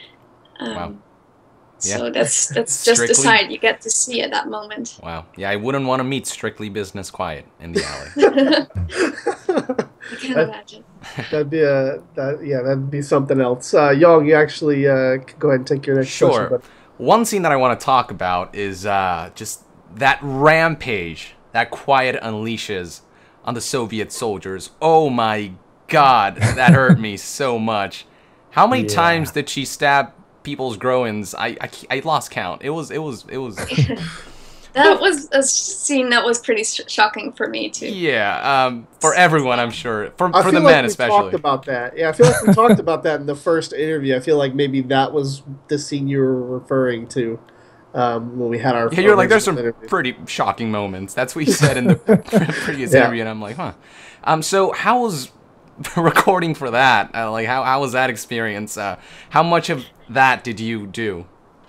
so that's just the side you get to see at that moment. Wow. Yeah, I wouldn't want to meet strictly business Quiet in the alley. I can't imagine. That'd be something else. Young, you actually can go ahead and take your next question. But... One scene that I want to talk about is just that rampage that Quiet unleashes on the Soviet soldiers. Oh my God, that hurt me so much. How many times did she stab people's groins? I lost count. It was. That was a scene that was pretty shocking for me too. Yeah, for everyone, I'm sure. For the men especially. Talked about that. Yeah, I feel like we talked about that in the first interview. I feel like maybe that was the scene you were referring to when we had our. Yeah, you're like, there's some pretty shocking moments. That's what you said in the previous interview, and I'm like, huh. So how was recording for that? How was that experience? How much of that did you do?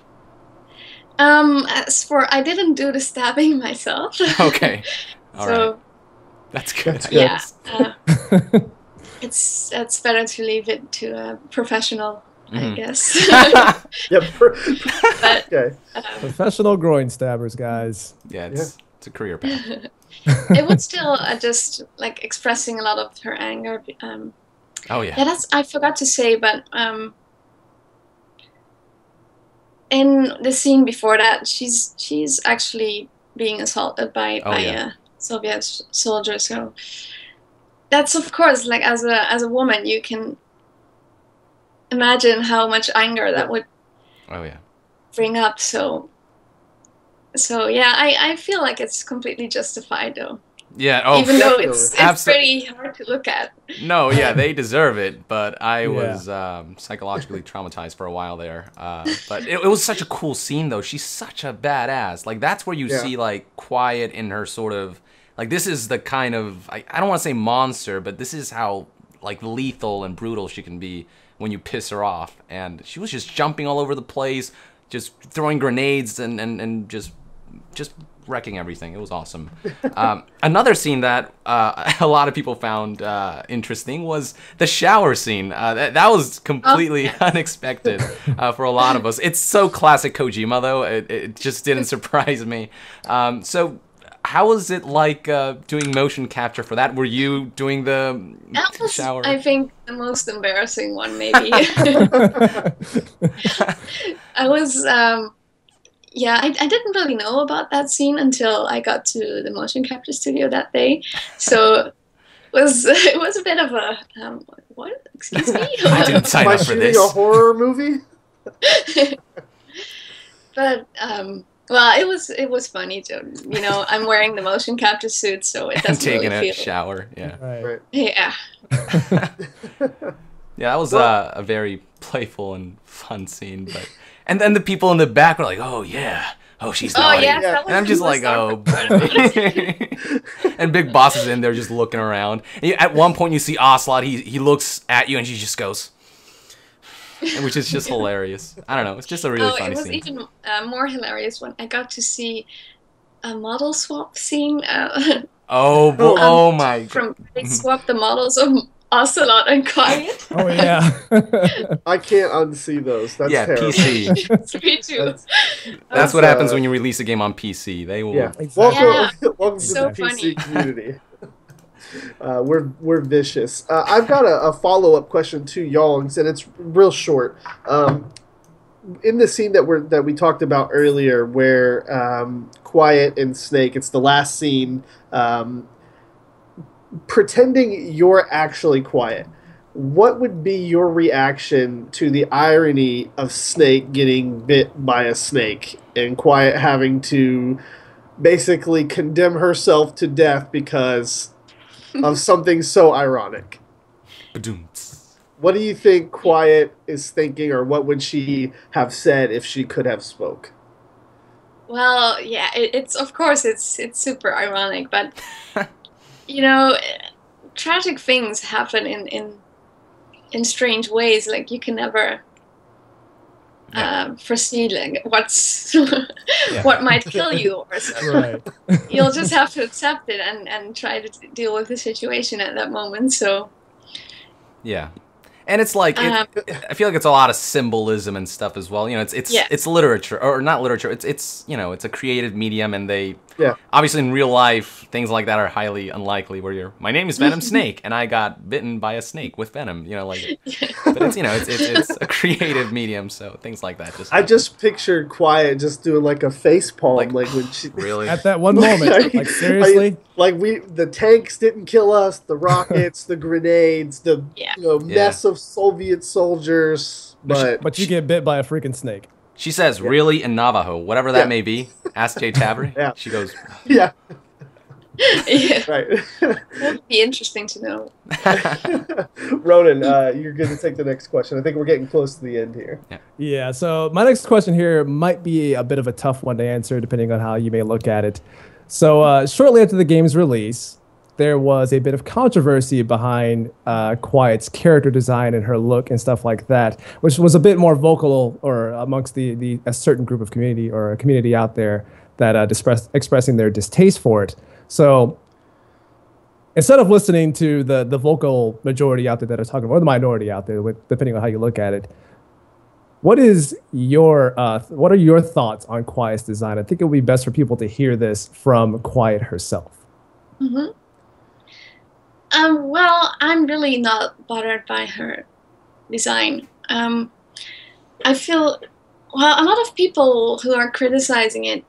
I didn't do the stabbing myself. Okay. All right. That's good. Yeah. It's better to leave it to a professional, I guess. But, okay. Professional groin stabbers, guys. Yeah, it's a career path. It was still just like expressing a lot of her anger. Oh yeah. Yeah, I forgot to say, but in the scene before that, she's actually being assaulted by Soviet soldiers. So that's, of course, like as a woman, you can imagine how much anger that would bring up. So yeah, I feel like it's completely justified though. Yeah. Oh, even though it's pretty hard to look at. No, yeah, they deserve it, but I was psychologically traumatized for a while there. But it was such a cool scene, though. She's such a badass. Like, that's where you see, like, Quiet in her sort of... Like, this is the kind of... I don't want to say monster, but this is how, like, lethal and brutal she can be when you piss her off. And she was just jumping all over the place, just throwing grenades and just wrecking everything. It was awesome. Another scene that a lot of people found interesting was the shower scene. That was completely unexpected for a lot of us. It's so classic Kojima, though. It just didn't surprise me. So how was it like doing motion capture for that? Were you doing the shower? I think the most embarrassing one, maybe. I was... yeah, I didn't really know about that scene until I got to the motion capture studio that day. So it was a bit of a what? Excuse me? I didn't sign up for this. A horror movie? But well, it was funny too. You know, I'm wearing the motion capture suit, so it doesn't taking really a feel... shower. Yeah. Right. Yeah. Yeah, that was a very playful and fun scene, but. And then the people in the back were like, "Oh yeah, oh she's naughty," and I'm just like, "Oh." And Big Boss is in there just looking around. And at one point, you see Ocelot. He looks at you, and she just goes, which is just hilarious. I don't know. It's just a really funny scene. It was even more hilarious when I got to see a model swap scene. Oh my! They swapped the models of Ocelot and Quiet. Oh yeah. I can't unsee those. That's terrible. PC. Me too. That's what happens when you release a game on PC. They will. Yeah. Exactly. Welcome So to the funny. PC community. We're vicious. I've got a follow-up question to Young's, and it's real short. In the scene that we talked about earlier, where Quiet and Snake, it's the last scene. Pretending you're actually Quiet, what would be your reaction to the irony of Snake getting bit by a snake and Quiet having to basically condemn herself to death because of something so ironic? What do you think Quiet is thinking, or what would she have said if she could have spoke? Well, yeah, it's of course it's super ironic, but you know, tragic things happen in strange ways. Like, you can never foresee like what might kill you or so. Right. You'll just have to accept it and try to deal with the situation at that moment. So yeah. And it's like I feel like it's a lot of symbolism and stuff as well. You know, it's literature, or not literature. It's you know, it's a creative medium, and they obviously in real life things like that are highly unlikely. Where my name is Venom Snake, and I got bitten by a snake with venom. You know, like, but it's it's a creative medium, so things like that just. I just pictured Quiet just doing like a face palm, like when she really at that one moment. Like seriously. The tanks didn't kill us, the rockets, the grenades, the mess of Soviet soldiers, but you get bit by a freaking snake. She says, "Really?" in Navajo, whatever that may be. Ask Jay Tavry. She goes, "Yeah." Right. That would be interesting to know. Ronan, you're going to take the next question. I think we're getting close to the end here. Yeah. So my next question here might be a bit of a tough one to answer, depending on how you may look at it. So shortly after the game's release, there was a bit of controversy behind Quiet's character design and her look and stuff like that, which was a bit more vocal or amongst a certain group of community or a community out there that expressing their distaste for it. So instead of listening to the vocal majority out there that are talking, or the minority out there, depending on how you look at it, what are your thoughts on Quiet's design? I think it would be best for people to hear this from Quiet herself. Mm-hmm. Well, I'm really not bothered by her design. I feel, well, a lot of people who are criticizing it,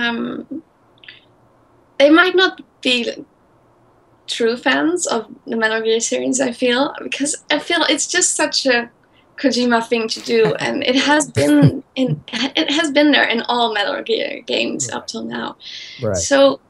they might not be true fans of the Metal Gear series, I feel, because I feel it's just such a Kojima thing to do, and it has been there in all Metal Gear games up till now. Right. So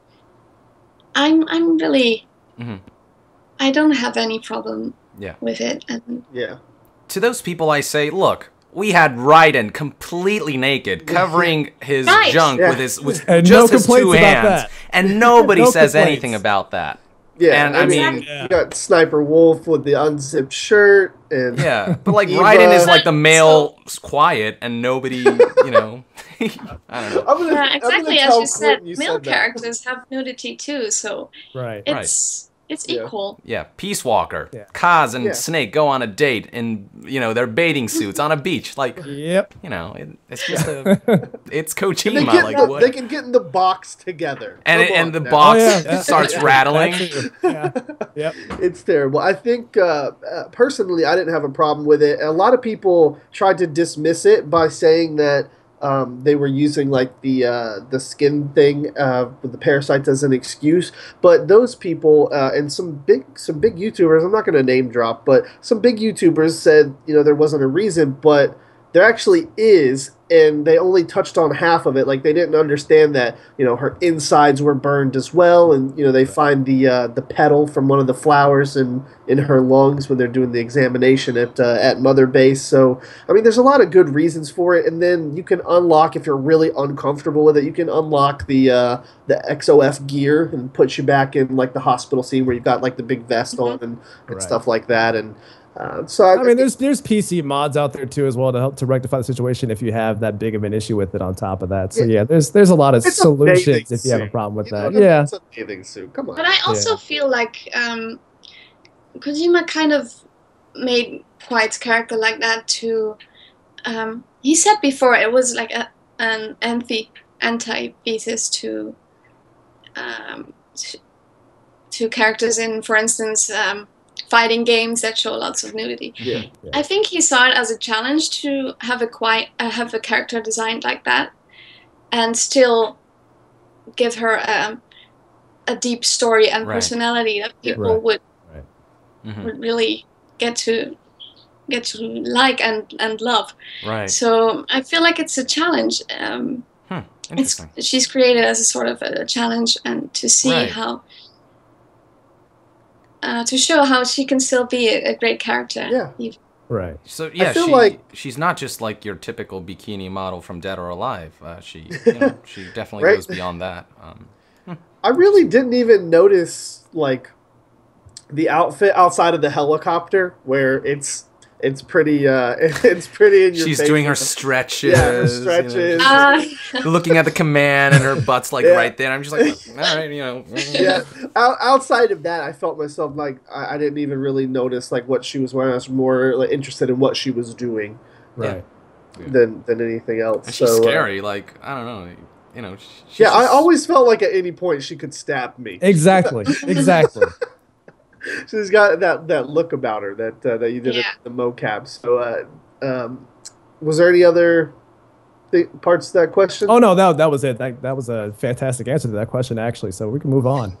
I'm really Mm-hmm. I don't have any problem Yeah. with it. And Yeah. To those people, I say, look, we had Raiden completely naked, covering his Right. junk Yeah. with And just no his complaints two about hands, that. and nobody No says complaints. anything about that. Yeah, And I mean, Exactly. you got Sniper Wolf with the unzipped shirt, and yeah, but like Eva. Raiden is like the male Quiet, and nobody, you know, I don't know. I'm gonna, yeah, I'm exactly gonna as tell you said, Quentin male said that. characters have nudity too, so Right. it's Yeah. equal. Yeah, Peace Walker, Yeah. Kaz and Yeah. Snake go on a date in, you know, their bathing suits on a beach. Like, Yep. you know, it's just it's And Kojima. Like, what? they can get in the box together. And Come and on the now. box yeah. starts Yeah. rattling. That too. Yeah. Yep. It's terrible. I think personally, I didn't have a problem with it. A lot of people tried to dismiss it by saying that they were using like the skin thing with the parasites as an excuse. But those people and some big YouTubers, I'm not going to name drop, but some big YouTubers said there wasn't a reason, but there actually is, and they only touched on half of it. Like they didn't understand that her insides were burned as well, and they find the petal from one of the flowers in her lungs when they're doing the examination at Mother Base. So I mean, there's a lot of good reasons for it, and then you can unlock, if you're really uncomfortable with it, you can unlock the XOF gear and put you back in like the hospital scene where you've got like the big vest on and Right. stuff like that. And so I mean, there's PC mods out there too as well to help to rectify the situation if you have that big of an issue with it on top of that. So yeah, there's a lot of It's a solutions bathing if you have a suit. problem with You know that. what I mean? Yeah. It's a bathing suit. Come on. But I also Yeah. feel like Kojima kind of made Quiet's character like that to. He said before it was like an antithesis to characters in, for instance, fighting games that show lots of nudity. Yeah. I think he saw it as a challenge to have a character designed like that, and still give her a deep story and Right. personality that people Right. would Mhm. would really get to like and love. Right. So I feel like it's a challenge. Interesting. She's created as a sort of a challenge, and to see Right. how to show how she can still be a great character. Yeah. Right. So yeah, feel like- she's not just like your typical bikini model from Dead or Alive. She she definitely Right. goes beyond that. I really didn't even notice like the outfit outside of the helicopter, where it's pretty it's pretty in your She's face. doing her stretches. Yeah, her you know, stretches. she's looking at the command, and her butt's like Yeah. right there. I'm just like, all right, Yeah. Outside of that, I felt myself like I didn't even really notice like what she was wearing. I was more like interested in what she was doing Right. than anything else. And she's So, scary. Like I don't know. She's Yeah, I just- always felt like at any point she could stab me. Exactly. Exactly. She's got that look about her that you did Yeah. at the mocap. So, was there any other parts to that question? Oh no, that was it. That was a fantastic answer to that question, actually. So we can move on.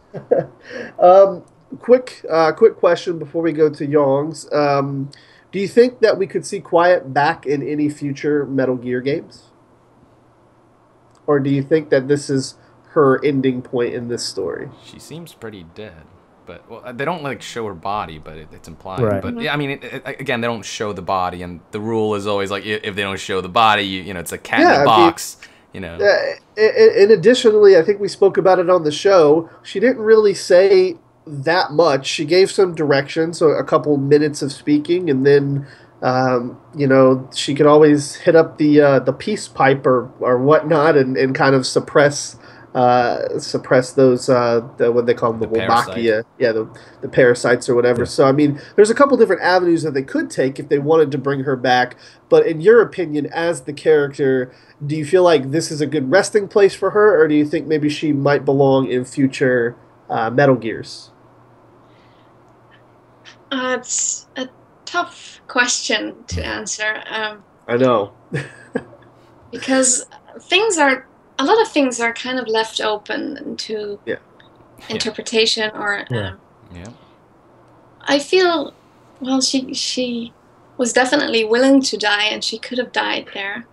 Quick question before we go to Yong's. Do you think that we could see Quiet back in any future Metal Gear games? Or do you think that this is her ending point in this story? She seems pretty dead. But well, they don't like show her body, but it's implied. Right. But yeah, I mean, again, they don't show the body, and the rule is always like if they don't show the body, it's a cat Yeah, in I a mean- box. And additionally, I think we spoke about it on the show. She didn't really say that much. She gave some direction, so a couple minutes of speaking, and then she could always hit up the peace pipe or whatnot and kind of suppress suppress those what they call them, the parasite. Wolbachia, yeah, the parasites or whatever. So I mean, there's a couple different avenues that they could take if they wanted to bring her back. But in your opinion, as the character, do you feel like this is a good resting place for her, or do you think maybe she might belong in future Metal Gears? It's a tough question to answer I know. because a lot of things are kind of left open to Yeah. interpretation or. Yeah. Yeah. I feel, well, she was definitely willing to die, and she could have died there.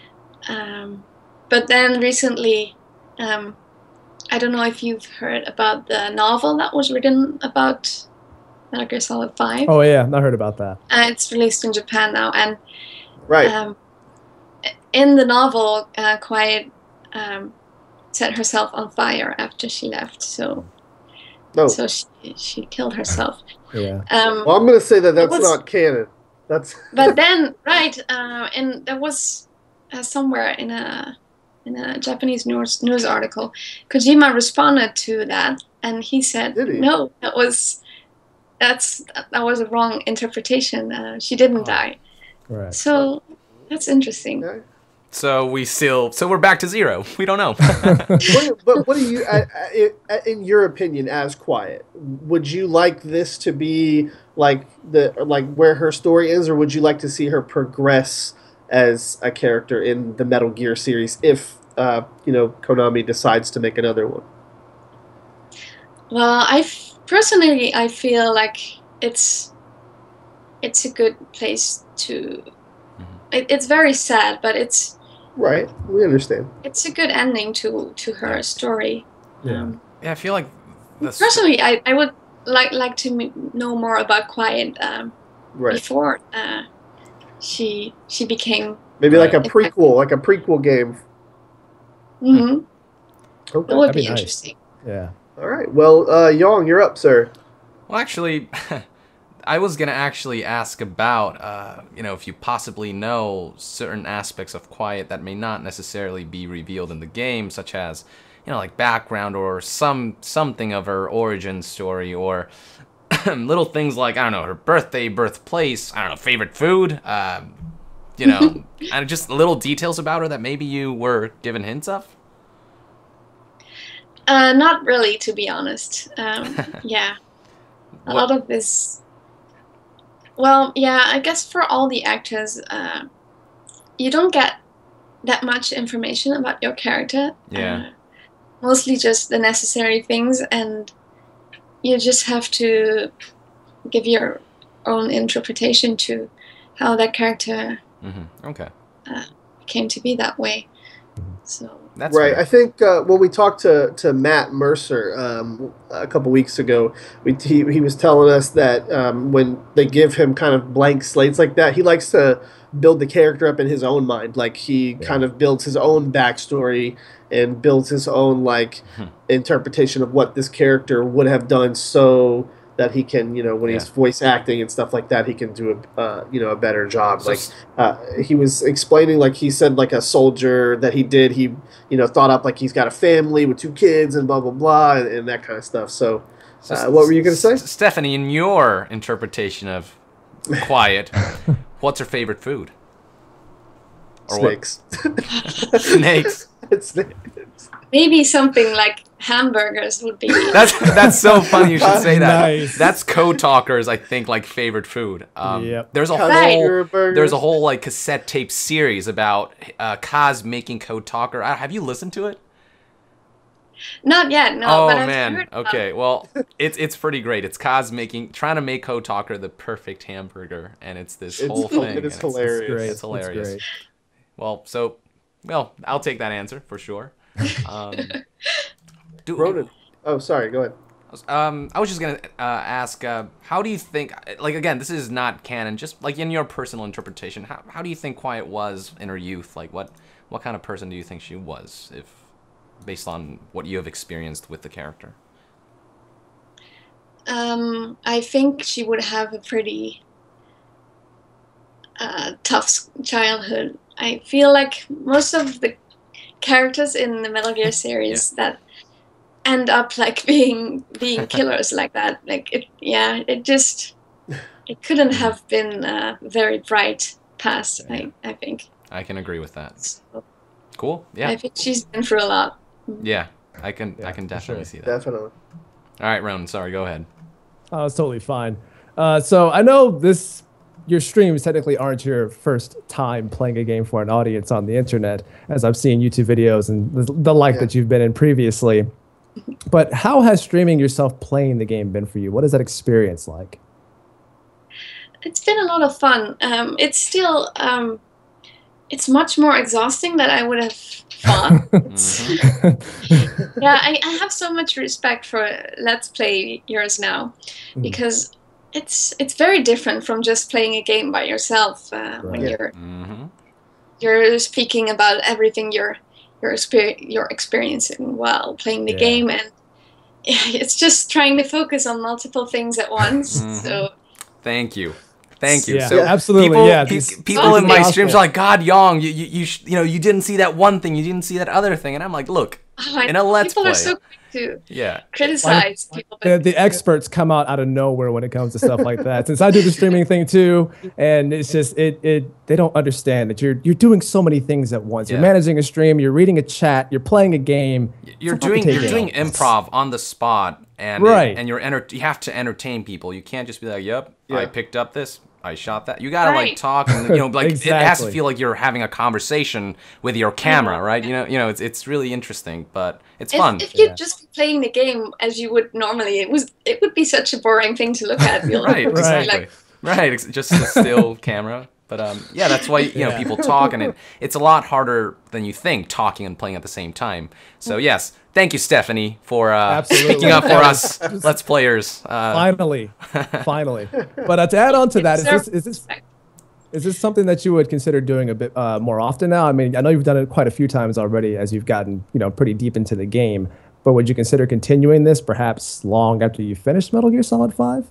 But then recently, I don't know if you've heard about the novel that was written about Metal Gear Solid 5. Oh yeah, I heard about that. It's released in Japan now, and Right. in the novel, Quiet set herself on fire after she left. So she killed herself. Yeah. Well, I'm going to say that that's was- not canon. That's But then, right, and there was somewhere in a Japanese news article, Kojima responded to that, and he said, Did he? "No, that was a wrong interpretation. She didn't die." Right. So that's interesting. okay. So we're back to zero. We don't know. What do you, in your opinion, as Quiet, would you like this to be like where her story is, or would you like to see her progress as a character in the Metal Gear series if Konami decides to make another one? Well, personally I feel like it's a good place to. It's very sad, but it's Right, we understand. it's a good ending to her story. Yeah. Yeah, I feel like that's Personally, I would like to know more about Quiet Right, before she became. maybe like a Right. prequel game. Mhm. Okay. That would That'd be be nice. interesting. Yeah. All right. Well, Yong, you're up, sir. Well, actually, I was gonna actually ask about, if you possibly know certain aspects of Quiet that may not necessarily be revealed in the game, such as, like background or something of her origin story, or little things like, I don't know, her birthday, birthplace, I don't know, favorite food, and just little details about her that maybe you were given hints of. Not really, to be honest. Yeah, a lot of this. Well, yeah, I guess for all the actors, you don't get that much information about your character. Yeah. Mostly just the necessary things, and you just have to give your own interpretation to how that character Okay. came to be that way. So. That's Right. fair. I think when we talked to Matt Mercer a couple weeks ago, he was telling us that when they give him kind of blank slates like that, he likes to build the character up in his own mind. Like he kind of builds his own backstory and builds his own interpretation of what this character would have done, so that he can, when he's voice acting and stuff like that, he can do a better job. So He was explaining, he said, a soldier that he did, he, thought up he's got a family with 2 kids and blah, blah, blah, and that kind of stuff. So what were you going to say? Stephanie, in your interpretation of Quiet, what's her favorite food? Or what? Snakes. Snakes. Snakes. Maybe something like hamburgers would be. That's so funny you should say that. Nice. That's Code Talker's, I think, favorite food. Yep. There's a Right. whole cassette tape series about Kaz making Code Talker. Have you listened to it? Not yet, no. Oh but I've man. heard about Okay. Well, it's pretty great. It's Kaz trying to make Code Talker the perfect hamburger, and it's this whole thing. It is and hilarious. It's great. It's hilarious. It's great. Well, I'll take that answer for sure. Ronan. Oh, sorry. Go ahead. I was just gonna ask, how do you think? Again, this is not canon. Just in your personal interpretation, how do you think Quiet was in her youth? What kind of person do you think she was, if based on what you have experienced with the character? I think she would have a pretty tough childhood. I feel like most of the characters in the Metal Gear series that end up like being killers like that. Like it couldn't have been a very bright past. I think. I can agree with that. So, Cool. Yeah. I think she's been through a lot. Yeah. I can definitely see that. Definitely. All right, Ronan. Sorry. Go ahead. Oh, it's totally fine. So I know your streams technically aren't your first time playing a game for an audience on the internet, as I've seen YouTube videos and the like that you've been in previously. But how has streaming yourself playing the game been for you? What is that experience like? It's been a lot of fun. It's still it's much more exhausting than I would have thought. Yeah, I have so much respect for Let's Players now, because it's very different from just playing a game by yourself when you're speaking about everything you're experiencing while playing the game, and it's just trying to focus on multiple things at once. So thank you. Yeah, so absolutely. People in my streams are like, God, Yong, you didn't see that one thing, you didn't see that other thing, and I'm like, look, in a Let's Play. People are so quick to criticize people. The experts come out of nowhere when it comes to stuff like that. Since I do the streaming thing too, and it's just they don't understand that you're doing so many things at once. You're managing a stream, you're reading a chat, you're playing a game. You're doing improv on the spot, and you have to entertain people. You can't just be like, "Yep, I picked up this. I shot that." You gotta like talk, and like it has to feel like you're having a conversation with your camera, right? It's really interesting, but it's fun. If you'd just be playing the game as you would normally, it would be such a boring thing to look at. Right, just a still camera. But that's why people talk, and it's a lot harder than you think talking and playing at the same time. So yes, thank you, Stephanie, for speaking up for us Let's Players. Finally. But to add on to that, is this something that you would consider doing a bit more often now? I mean, I know you've done it quite a few times already as you've gotten pretty deep into the game. But would you consider continuing this perhaps long after you finish Metal Gear Solid 5?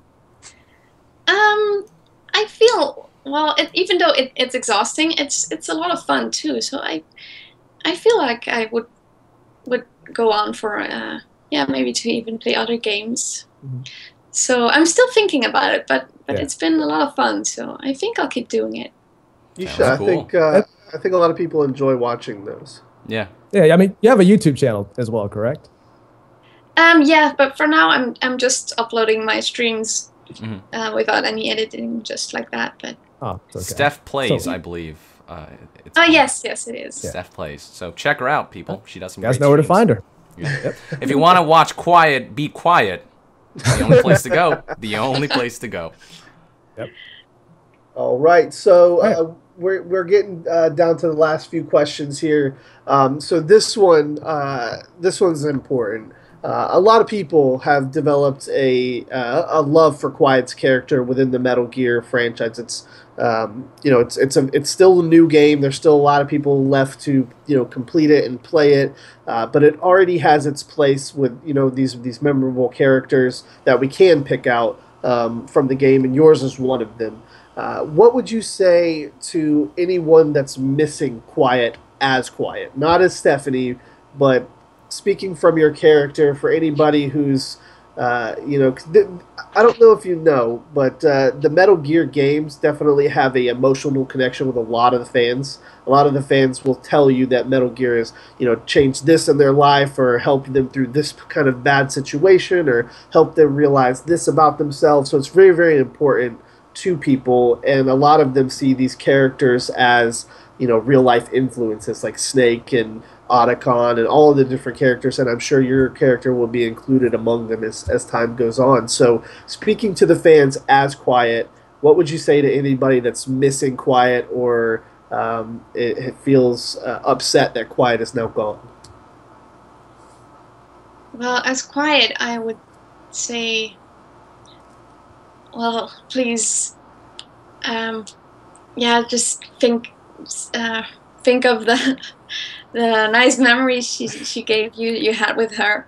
I feel. Well, even though it's exhausting, it's a lot of fun too. So I feel like I would go on for maybe to even play other games. So I'm still thinking about it, but it's been a lot of fun. So I think I'll keep doing it. You should. I think a lot of people enjoy watching those. Yeah. I mean, you have a YouTube channel as well, correct? Yeah, but for now I'm just uploading my streams without any editing, just like that. But. Oh, it's okay. Steph Plays, I believe. Yes, it is. Steph Plays. So check her out, people. She does some great streams. You guys know where to find her. Yeah. If you want to watch Quiet, Be Quiet, the only place to go. The only place to go. Yep. All right. So we're getting down to the last few questions here. So this one's important. A lot of people have developed a love for Quiet's character within the Metal Gear franchise. It's it's still a new game. There's still a lot of people left to complete it and play it, but it already has its place with these memorable characters that we can pick out from the game, and yours is one of them. What would you say to anyone that's missing Quiet as Quiet, not as Stephanie, but speaking from your character, for anybody who's I don't know if you know, but the Metal Gear games definitely have a emotional connection with a lot of the fans. A lot of the fans will tell you that Metal Gear has changed this in their life, or helped them through this kind of bad situation, or helped them realize this about themselves. So it's very, very important to people, and a lot of them see these characters as real life influences, like Snake and Otacon and all of the different characters, and I'm sure your character will be included among them as time goes on. So speaking to the fans as Quiet, what would you say to anybody that's missing Quiet, or it feels upset that Quiet is now gone? Well, as Quiet, I would say, well, please, just think of the nice memories she gave you had with her,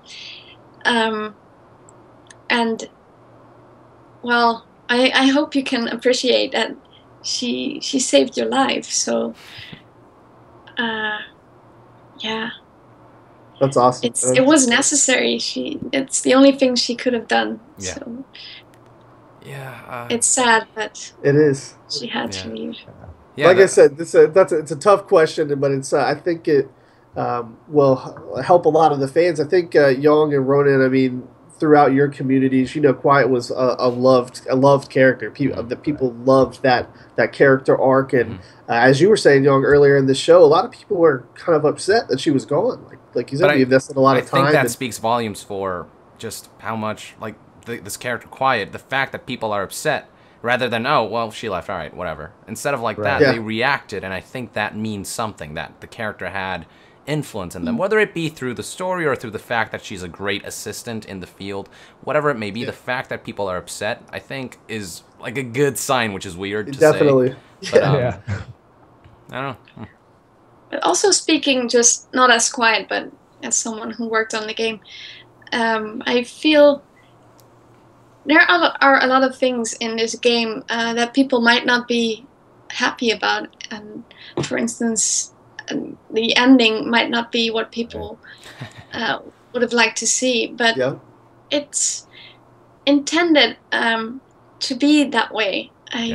and well, I hope you can appreciate that she saved your life. So yeah, That's awesome. it was necessary. It's the only thing she could have done. Yeah. So Yeah. it's sad, but It is. she had to leave. Yeah, Like I said, it's a tough question, but it's I think it will help a lot of the fans. I think Young and Ronan. I mean, throughout your communities, you know, Quiet was a loved character. The people loved that character arc, and as you were saying, Young, earlier in the show, a lot of people were kind of upset that she was gone. Like you said, you invested a lot of time. I think that speaks volumes for just how much like this character Quiet. The fact that people are upset. Rather than, oh, well, she left, all right, whatever. Instead of like that, they reacted, and I think that means something, that the character had influence in them, whether it be through the story or through the fact that she's a great assistant in the field, whatever it may be, the fact that people are upset, I think, is like a good sign, which is weird to Definitely. say. But, I don't know. But also speaking just not as Quiet, but as someone who worked on the game, I feel there are a lot of things in this game that people might not be happy about. And for instance, the ending might not be what people would have liked to see, but it's intended to be that way.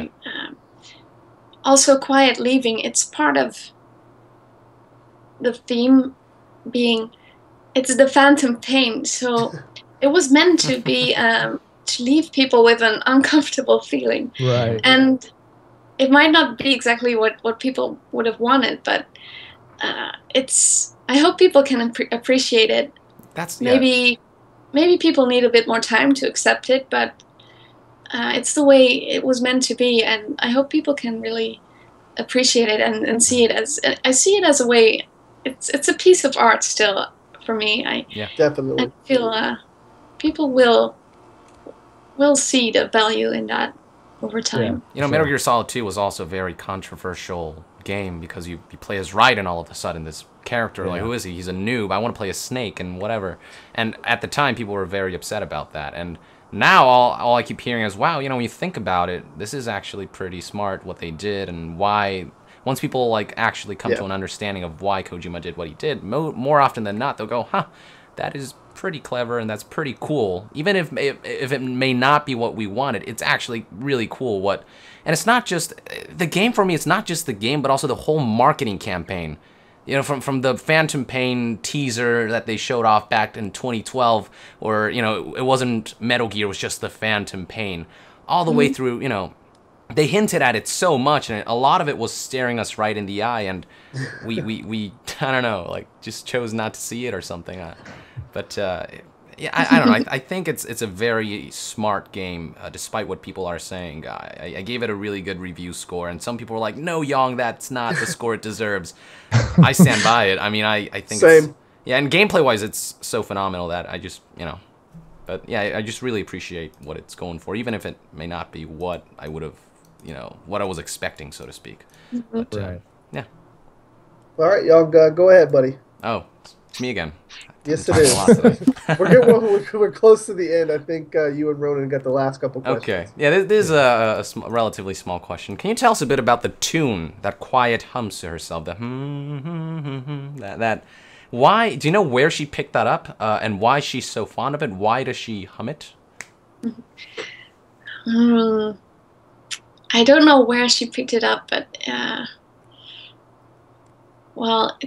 Also, Quiet leaving, it's part of the theme being, it's the phantom pain, so it was meant to be to leave people with an uncomfortable feeling. Right. And it might not be exactly what people would have wanted, but I hope people can appreciate it. Maybe people need a bit more time to accept it, but it's the way it was meant to be, and I hope people can really appreciate it and see it as, I see it as a way, it's a piece of art still for me. Definitely. I feel people will see the value in that over time. You know, Metal Gear Solid 2 was also a very controversial game because you play as Raiden all of a sudden, this character, like, who is he? He's a noob. I want to play as Snake and whatever. And at the time, people were very upset about that. And now all I keep hearing is, wow, you know, when you think about it, this is actually pretty smart what they did, and why. Once people like actually come to an understanding of why Kojima did what he did, more often than not, they'll go, huh, that is pretty clever and that's pretty cool. Even if it may not be what we wanted, it's actually really cool. And it's not just the game for me. It's not just the game, but also the whole marketing campaign. You know, from the Phantom Pain teaser that they showed off back in 2012, or, you know, it wasn't Metal Gear, it was just the Phantom Pain, all the way through. You know, they hinted at it so much, and a lot of it was staring us right in the eye, and we I don't know, like, just chose not to see it or something. But yeah, I don't know. I think it's a very smart game, despite what people are saying. I gave it a really good review score, and some people were like, "No, Young, that's not the score it deserves." I stand by it. I mean, I think same. And gameplay-wise, it's so phenomenal that I just, you know. But yeah, I just really appreciate what it's going for, even if it may not be what I would have, you know, what I was expecting, so to speak. But yeah. All right, Young, go ahead, buddy. Oh, it's me again. Yes, it is. We're good. We're close to the end. I think you and Ronan got the last couple questions. Okay. Yeah, this is a relatively small question. Can you tell us a bit about the tune that Quiet hums to herself? The that. Why? Do you know where she picked that up, and why she's so fond of it? Why does she hum it? I don't know where she picked it up, but well,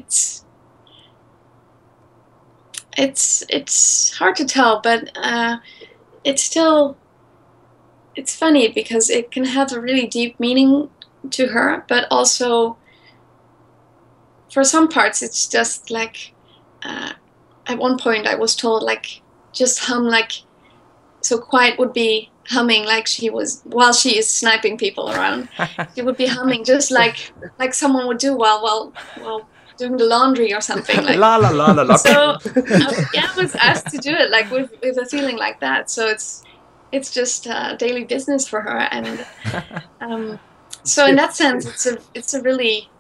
it's hard to tell, but it's funny because it can have a really deep meaning to her, but also for some parts it's just like at one point I was told, like, just hum, like, so Quiet would be humming like she was, while she is sniping people around. She would be humming just like someone would do while doing the laundry or something. Like, la la la la la. So I was asked to do it, like, with a feeling like that. So it's just daily business for her, and so in that sense, it's a really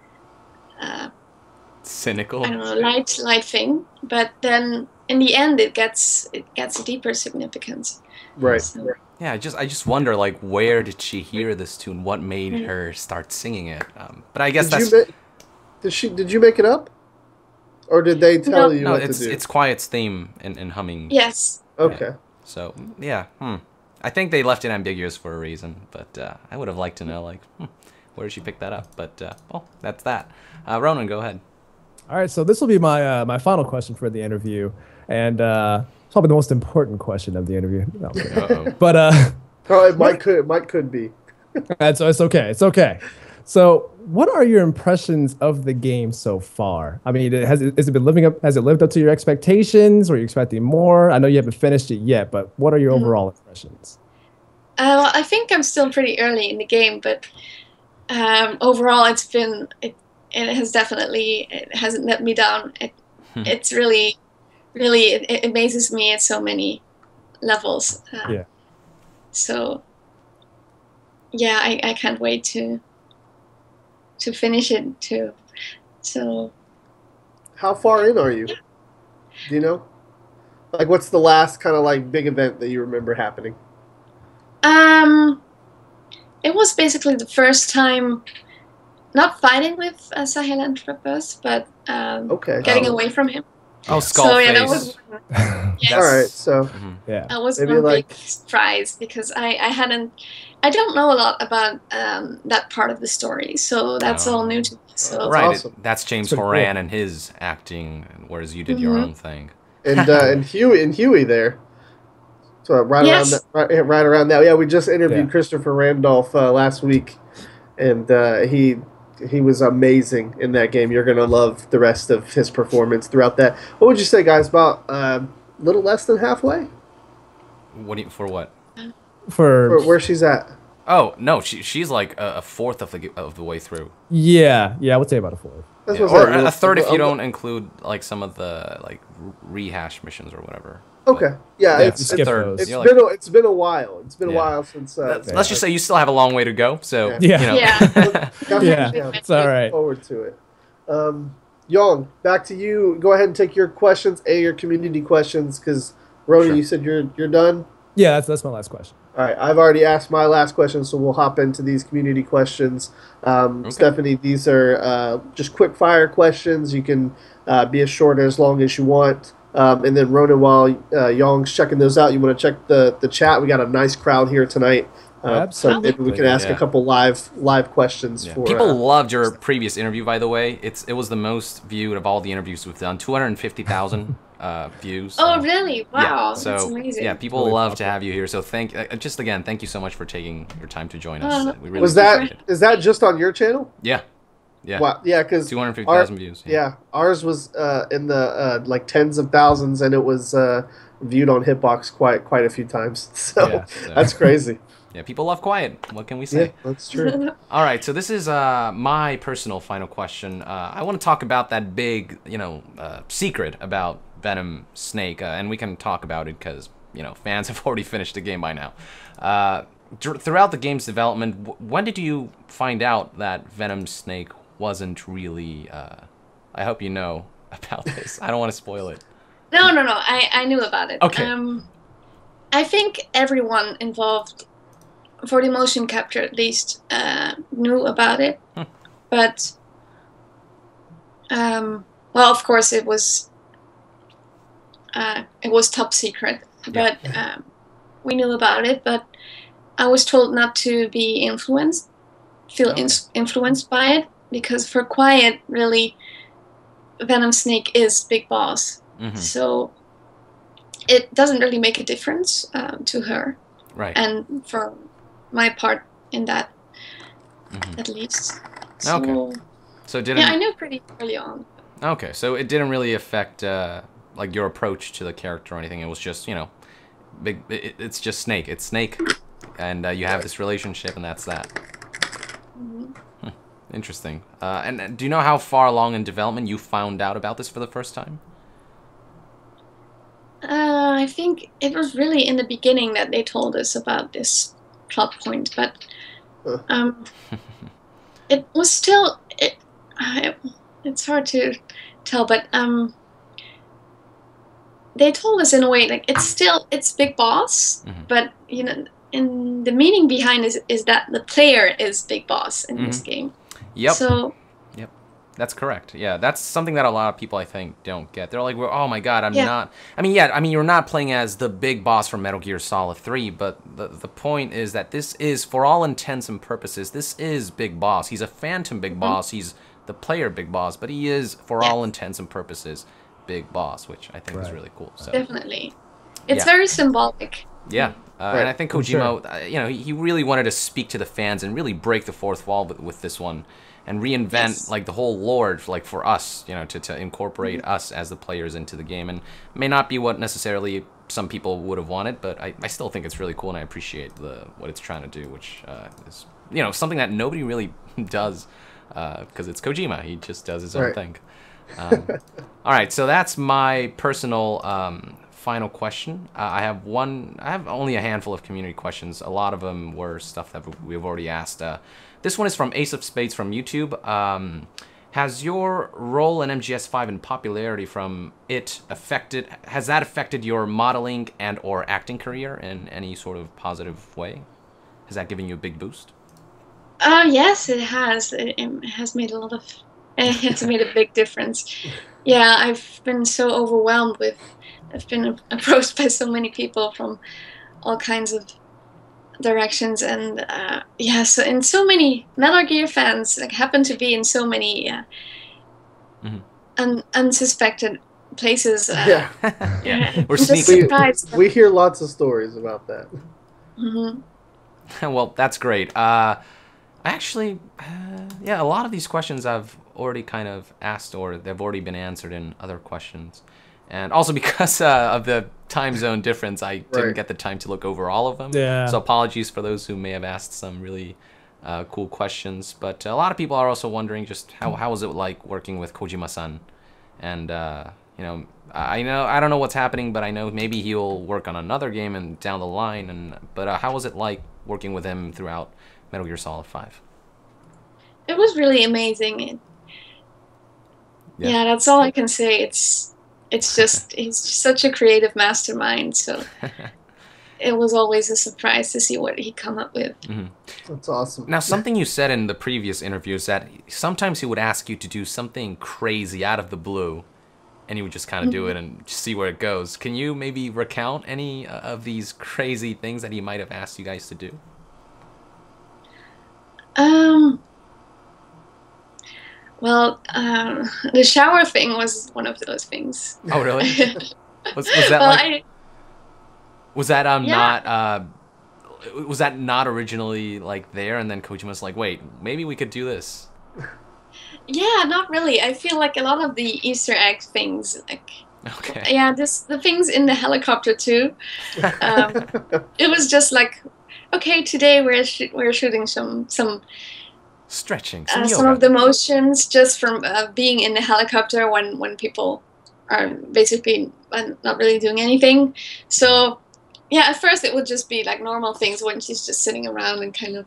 cynical, I don't know, light thing. But then in the end, it gets a deeper significance. Right. So, yeah, I just wonder, like, where did she hear this tune? What made her start singing it? But I guess Did you make it up? or did they tell No. you No, what it's to do? it's Quiet's theme in humming. Yes. Okay. So yeah, I think they left it ambiguous for a reason, but I would have liked to know, like, where did she pick that up? But well, that's that. Ronan, go ahead. All right, so this will be my my final question for the interview, and probably the most important question of the interview. No, I'm kidding. Uh-oh. But Oh, it might could be. it's okay. It's okay. So, what are your impressions of the game so far? I mean, has it been living up? Has it lived up to your expectations? Were you expecting more? I know you haven't finished it yet, but what are your overall impressions? I think I'm still pretty early in the game, but overall, it has definitely, it hasn't let me down. It's really, it amazes me at so many levels. Yeah. So, yeah, I can't wait to finish it too. So, How far in are you? Do you know? Like, what's the last kind of like big event that you remember happening? it was basically the first time not fighting with Sahel Anthropos, but Okay. getting away from him. Oh, So Skullface. yeah, that was yes. All right. So Yeah. That was Maybe one like- big surprise because I don't know a lot about that part of the story, so that's all new to me. So Right, awesome. that's James Pretty cool. Horan and his acting, whereas you did your own thing. and Huey there. So Yes. right around that. Yeah, we just interviewed Yeah. Christopher Randolph last week, and he was amazing in that game. You're gonna love the rest of his performance throughout that. What would you say, guys? About a little less than halfway For what? for where she's at. Oh no, she's like a fourth of the way through. Yeah, I would say about a fourth. That's Yeah, what I'm or saying. a third if you I'm- don't include like some of the like rehash missions or whatever. Okay. Yeah, Yeah, it's skip third. those. You're like- it's been a while. It's been a Yeah. while since. Let's just say you still have a long way to go. So Yeah. you know. Yeah. Definitely, It's all right. Forward to it. Young, back to you. Go ahead and take your questions, your community questions, because Ronan, Sure. you said you're done. Yeah, that's my last question. All right, I've already asked my last question, so we'll hop into these community questions. Stephanie, these are just quick fire questions. You can be as short or as long as you want. And then Ronan, while Young's checking those out, you want to check the chat. We got a nice crowd here tonight. So maybe we can ask Yeah. a couple live questions Yeah. for People loved your previous interview, by the way. It was the most viewed of all the interviews we've done. 250,000 views. Oh, really? Wow, Yeah. So that's amazing. yeah, people Really love to have you here. So thank you so much for taking your time to join us. Oh, We really Was appreciate it. is that just on your channel? Yeah. Yeah. Wow, yeah, because 250,000 views. Yeah, ours was in the like tens of thousands, and it was viewed on Hitbox quite a few times. So Yeah, so- that's crazy. Yeah, people love quiet. What can we Yeah, say? that's true. All right, so this is my personal final question. I want to talk about that big, secret about Venom Snake, and we can talk about it because, fans have already finished the game by now. Throughout the game's development, when did you find out that Venom Snake wasn't really... I hope you know about this. I don't want to spoil it. No. I knew about it. Okay. I think everyone involved for the motion capture, at least, knew about it. But, well, of course, it was top secret. But we knew about it. But I was told not to be influenced by it, because for Quiet, really, Venom Snake is Big Boss. Mhm. So it doesn't really make a difference to her. Right. And for my part in that, Mhm. at least. So, Okay. So it didn't... yeah, I knew pretty early on. Okay, so it didn't really affect like your approach to the character or anything. It was just it's just Snake. It's Snake, and you have this relationship, and that's that. Mhm. Interesting. And do you know how far along in development you found out about this for the first time? I think it was really in the beginning that they told us about this plot point, but it was still it's hard to tell, but they told us in a way like it's Big Boss, but in the meaning behind is that the player is Big Boss in this game. Yep. So Yep. That's correct. Yeah, that's something that a lot of people, I think, don't get. They're like, well, "Oh my God, I'm Yeah. not." I mean, you're not playing as the big boss from Metal Gear Solid 3, but the point is that this is, for all intents and purposes, this is Big Boss. He's a phantom Big Boss. He's the player Big Boss, but he is, for all intents and purposes, Big Boss, which I think is really cool. So Definitely. It's Yeah. very symbolic. yeah, and I think Kojima, sure. he really wanted to speak to the fans and really break the fourth wall with this one, and reinvent like the whole lore, like for us, to incorporate us as the players into the game. And it may not be what necessarily some people would have wanted, but I still think it's really cool, and I appreciate what it's trying to do, which is something that nobody really does, because it's Kojima. He just does his own thing. All right, so that's my personal final question. I have only a handful of community questions. A lot of them were stuff that we've already asked. This one is from Ace of Spades from YouTube. Has your role in MGS5 and popularity from it has that affected your modeling and or acting career in any sort of positive way? Has that given you a big boost? Yes, it has. It has made it's made a big difference. Yeah, I've been so overwhelmed I've been approached by so many people from all kinds of directions, and and so many Metal Gear fans happen to be in so many unsuspected places. Yeah, we're I'm just sneaky. surprised. We hear lots of stories about that. Well, that's great. Actually, a lot of these questions I've already kind of asked, or they've already been answered in other questions. And also because of the time zone difference, I didn't get the time to look over all of them. Yeah. So apologies for those who may have asked some really cool questions. But a lot of people are also wondering just how was it like working with Kojima-san? And, I don't know what's happening, but I know maybe he'll work on another game and down the line. But how was it like working with him throughout Metal Gear Solid 5? It was really amazing. Yeah, that's all I can say. It's just he's such a creative mastermind. So it was always a surprise to see what he come up with. That's awesome. Now, something you said in the previous interview is that sometimes he would ask you to do something crazy out of the blue, and you would just kind of do it and see where it goes. Can you maybe recount any of these crazy things that he might have asked you guys to do? Well, the shower thing was one of those things. Oh, really? Was that well, was that not was that not originally like there, and then Kojima's like, wait, maybe we could do this? Yeah, not really. I feel like a lot of the Easter egg things, Okay. Yeah, the things in the helicopter too. It was just like, okay, today we're shooting some stretching, some of the motions just from being in the helicopter when people are basically not really doing anything. So yeah, at first it would just be like normal things when she's just sitting around and kind of.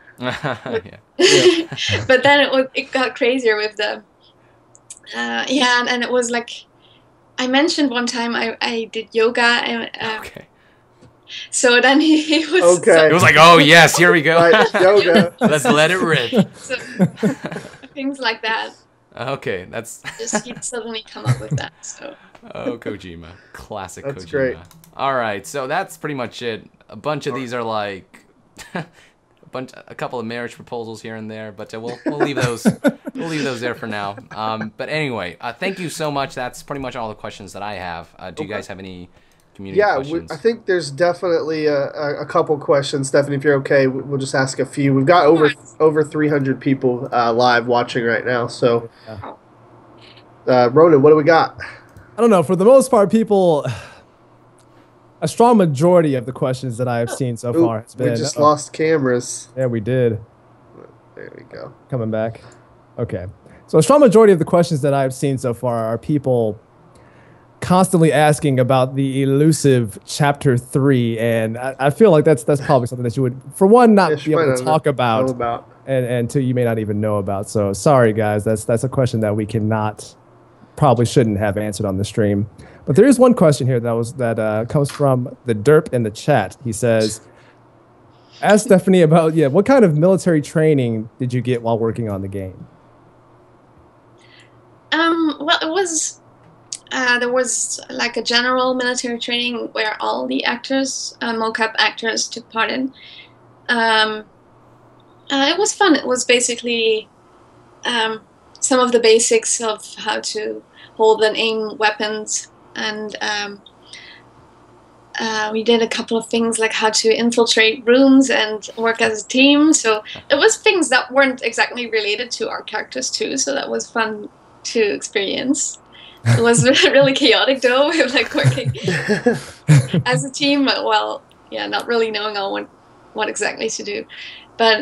But then it got crazier with the. And it was like, I mentioned one time I did yoga and. Okay. So then he was. Okay. It was like, oh yes, here we go. Right, yoga. Let's let it rip. So, things like that. Okay, that's. Just he'd suddenly come up with that. So. Oh, Kojima, classic That's Kojima. great. All right, so that's pretty much it. A bunch of these are like. A couple of marriage proposals here and there, but we'll leave those. We'll leave those there for now. But anyway, thank you so much. That's pretty much all the questions that I have. Do you guys have any community questions? I think there's definitely a couple questions. Stephanie, if you're okay, we'll just ask a few. We've got over 300 people live watching right now. So, Ronan, what do we got? I don't know. For the most part, people. A strong majority of the questions that I have seen so far has been. We just lost cameras. Yeah, we did. There we go. Coming back. Okay. So a strong majority of the questions that I've seen so far are people constantly asking about the elusive Chapter 3, and I feel like that's probably something that you would, for one, not be able to talk about, and two, you may not even know about. So sorry, guys. That's a question that we probably shouldn't have answered on the stream. But there is one question here that comes from the Derp in the chat. He says, ask Stephanie about, what kind of military training did you get while working on the game? Well, it was there was like a general military training where all the actors, mocap actors, took part in. It was fun. It was basically some of the basics of how to hold and aim weapons, and we did a couple of things like how to infiltrate rooms and work as a team. So it was things that weren't exactly related to our characters too. So that was fun to experience. It was really chaotic though, like working as a team. Well, yeah, not really knowing all what exactly to do, but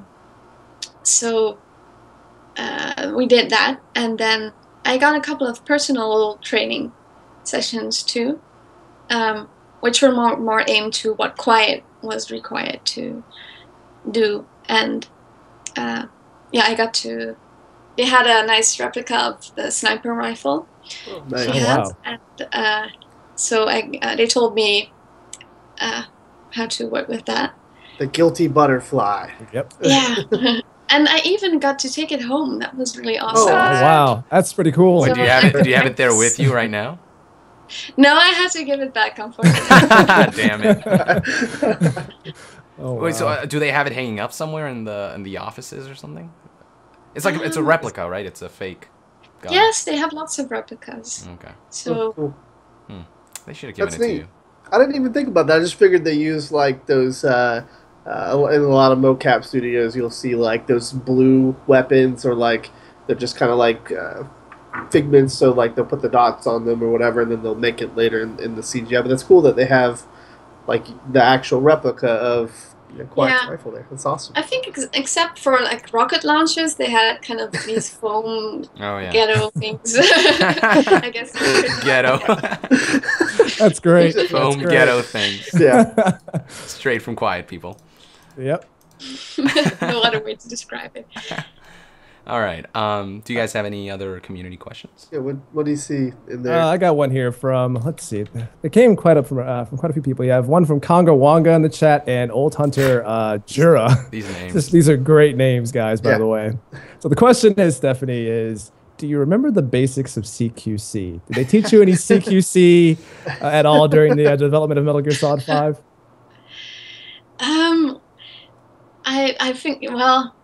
so we did that, and then I got a couple of personal training sessions too, which were more aimed to what Quiet was required to do, and yeah, I got to. They had a nice replica of the sniper rifle. Oh, nice. She had, wow. and so they told me how to work with that. The guilty butterfly. Yep. Yeah, and I even got to take it home. That was really Oh, awesome. Wow, that's pretty cool. Wait, do you have it? Do you have it there with you right now? No, I had to give it back, unfortunately. Damn it. Oh, Wait, so wow. do they have it hanging up somewhere in the offices or something? It's like it's a replica, right? It's a fake gun. Yes, they have lots of replicas. Okay. So Cool. They should have given That's it to neat. you. I didn't even think about that. I just figured they use like those in a lot of mocap studios. You'll see like those blue weapons, or like they're just kind of like figments. So like they'll put the dots on them or whatever, and then they'll make it later in the CGI. But that's cool that they have like the actual replica of Quiet's Yeah. rifle there. That's awesome. I think except for like rocket launchers, they had kind of these foam Oh yeah. ghetto things. I guess. Ghetto. That's great. That's Foam great. ghetto things. Yeah. Straight from Quiet people. Yep. No other way to describe it. All right. Do you guys have any other community questions? Yeah. What do you see in there? I got one here from, let's see, it came quite up from quite a few people. You have one from Conga Wanga in the chat and Old Hunter Jura. These names. These are great names, guys, by Yeah. the way. So the question is, Stephanie, do you remember the basics of CQC? Did they teach you any CQC at all during the development of Metal Gear Solid 5? I think, well,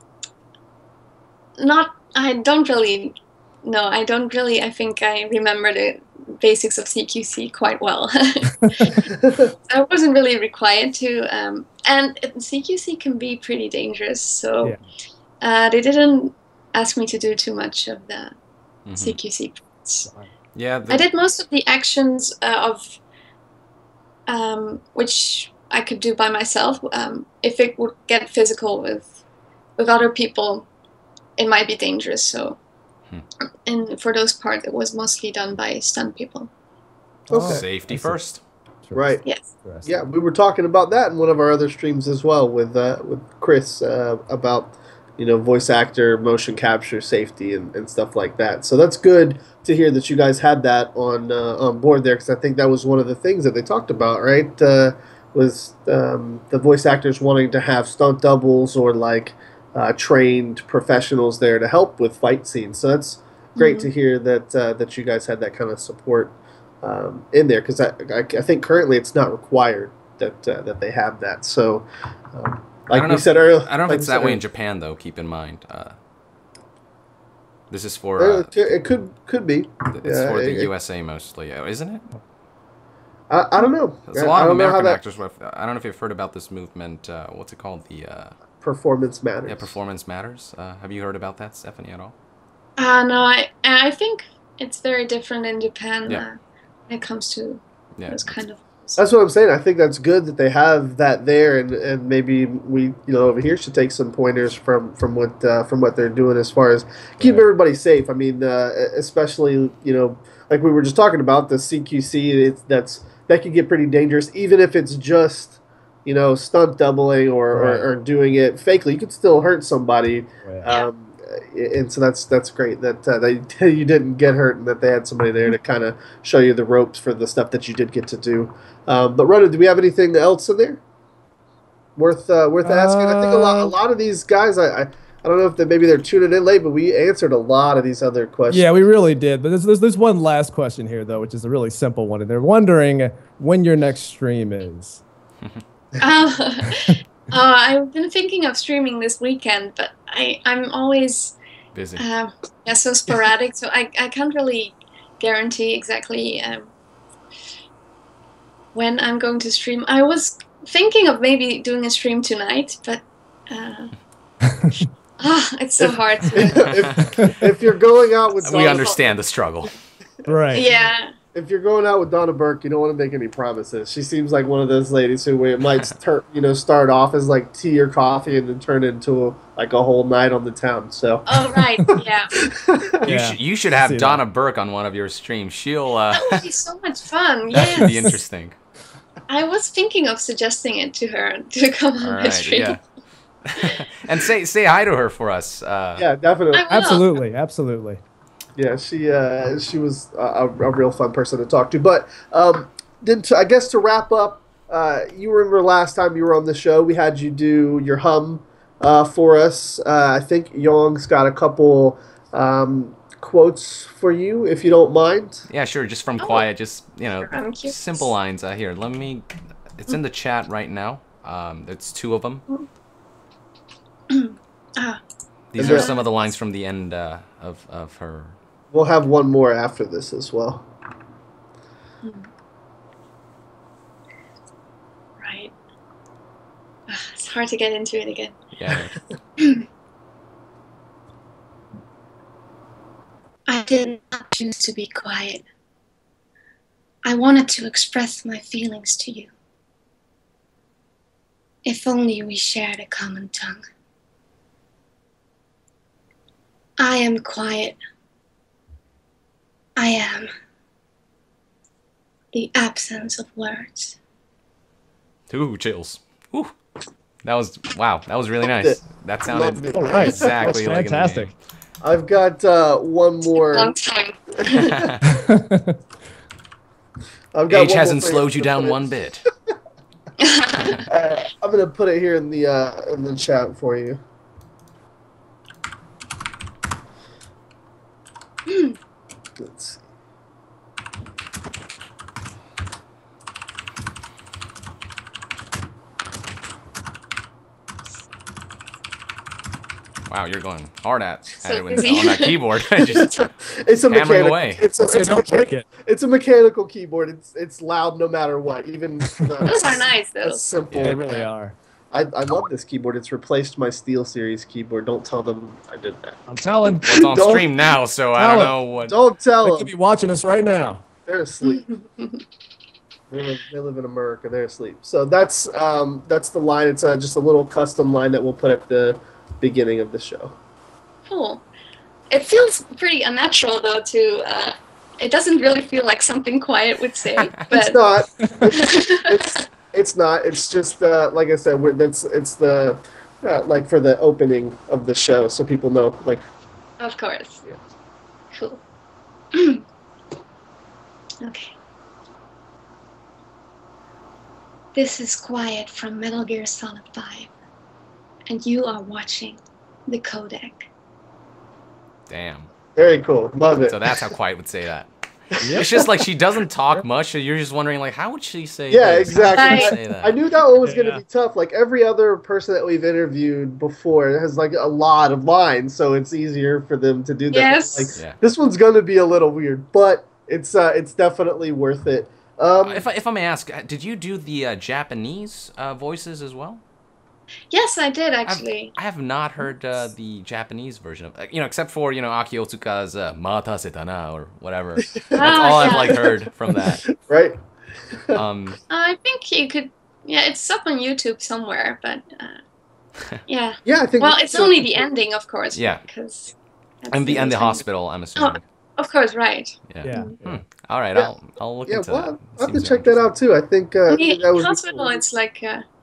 I don't really, no, I don't really, I think I remember the basics of CQC quite well. I wasn't really required to, and CQC can be pretty dangerous, so they didn't ask me to do too much of the CQC parts. Yeah. I did most of the actions of which I could do by myself. If it would get physical with other people, it might be dangerous. So, and for those parts, it was mostly done by stunt people. Okay. Safety first. Right. Yes. Yeah, we were talking about that in one of our other streams as well with Chris about voice actor, motion capture, safety, and stuff like that. So that's good to hear that you guys had that on board there, because I think that was one of the things that they talked about, right? Was the voice actors wanting to have stunt doubles or like trained professionals there to help with fight scenes. So that's great to hear that you guys had that kind of support in there, because I think currently it's not required that they have that. So. Like we said earlier, I don't know if it's that way in Japan, though. Keep in mind, this is for. It could be. It's for the USA mostly, isn't it? I don't know. There's a lot of American actors. I don't know if you've heard about this movement. What's it called? The Performance Matters. Yeah, Performance Matters. Have you heard about that, Stephanie, at all? No, I think it's very different in Japan when it comes to those kind of. That's what I'm saying. I think that's good that they have that there, and maybe we over here should take some pointers from what they're doing as far as keeping everybody safe. I mean, especially like we were just talking about the CQC. That can get pretty dangerous, even if it's just stunt doubling or doing it fakely. You could still hurt somebody. And so that's great that you didn't get hurt and that they had somebody there to kind of show you the ropes for the stuff that you did get to do. But Rhoda, do we have anything else in there worth asking? I think a lot of these guys, I don't know if maybe they're tuning in late, but we answered a lot of these other questions. Yeah, we really did. But there's one last question here, though, which is a really simple one. And they're wondering when your next stream is. I've been thinking of streaming this weekend, but I'm always Busy. So sporadic. So I can't really guarantee exactly when I'm going to stream. I was thinking of maybe doing a stream tonight, but it's so hard. If you're going out with We understand the struggle. Right. Yeah. If you're going out with Donna Burke, you don't want to make any promises. She seems like one of those ladies who it might start off as like tea or coffee and then turn into like a whole night on the town. So. Oh right, yeah. You should have Donna Burke on one of your streams. She'll. That would be so much fun. That Yes. would be interesting. I was thinking of suggesting it to her to come on my stream. Yeah. And say hi to her for us. Yeah, definitely. I will. Absolutely. Yeah, she was a real fun person to talk to. But I guess to wrap up, you remember last time you were on the show, we had you do your hum for us. I think Young's got a couple quotes for you, if you don't mind. Yeah, sure. Just from Quiet, just I'm curious. simple lines. Here, let me. It's in the chat right now. It's 2 of them. These are some of the lines from the end of her. We'll have one more after this as well. Right. It's hard to get into it again. Yeah. I did not choose to be quiet. I wanted to express my feelings to you. If only we shared a common tongue. I am quiet. I am the absence of words. Ooh, chills. Ooh. That was really nice. That sounded All right. exactly That's like in the fantastic. game. I've got one more. Long time. I've got Age one hasn't more slowed thing you to down put one in. bit. I'm gonna put it here in the chat for you. Let's see. Wow, you're going hard at it on busy. that keyboard. Just It's a hammering mechanical. away. It's a mechanical keyboard. It's loud no matter what. Even Those are nice though. that's simple. They really are. I love this keyboard. It's replaced my SteelSeries keyboard. Don't tell them I did that. I'm telling. Well, it's on Don't- stream now, so I don't Tell know what. Don't They tell could them. be watching us right now. They're asleep. They live in America. They're asleep. So that's the line. It's just a little custom line that we'll put at the beginning of the show. Cool. It feels pretty unnatural though to it doesn't really feel like something Quiet would say. It's But not. It's not. It's just like I said. It's the like for the opening of the show, so people know. Like, of course. Yeah. Cool. Okay. This is Quiet from Metal Gear Solid 5, and you are watching the codec. Damn. very cool. Love it. So that's how Quiet would say that. It's just like she doesn't talk much, so you're just wondering like, how would she say? Yeah, this? exactly. How would she Right. say that? I knew that one was going to Yeah. be tough. Like every other person that we've interviewed before has like a lot of lines, so it's easier for them to do that. Yes. Like Yeah. this one's going to be a little weird, but it's definitely worth it. If I may ask, did you do the Japanese voices as well? Yes, I did actually. I have not heard the Japanese version of, except for Aki Otsuka's "Mata Setana" or whatever. That's all I've yeah. like heard from that. Right? I think you could. Yeah, it's up on YouTube somewhere, but yeah. Yeah, I think. Well, it's only the ending, of course. Yeah. Because. And the hospital, I'm assuming. Of course, right. Yeah. All right, Yeah. I'll look Yeah, into well, that. I'll have to Seems check that out too. I think The that was hospital, it's like.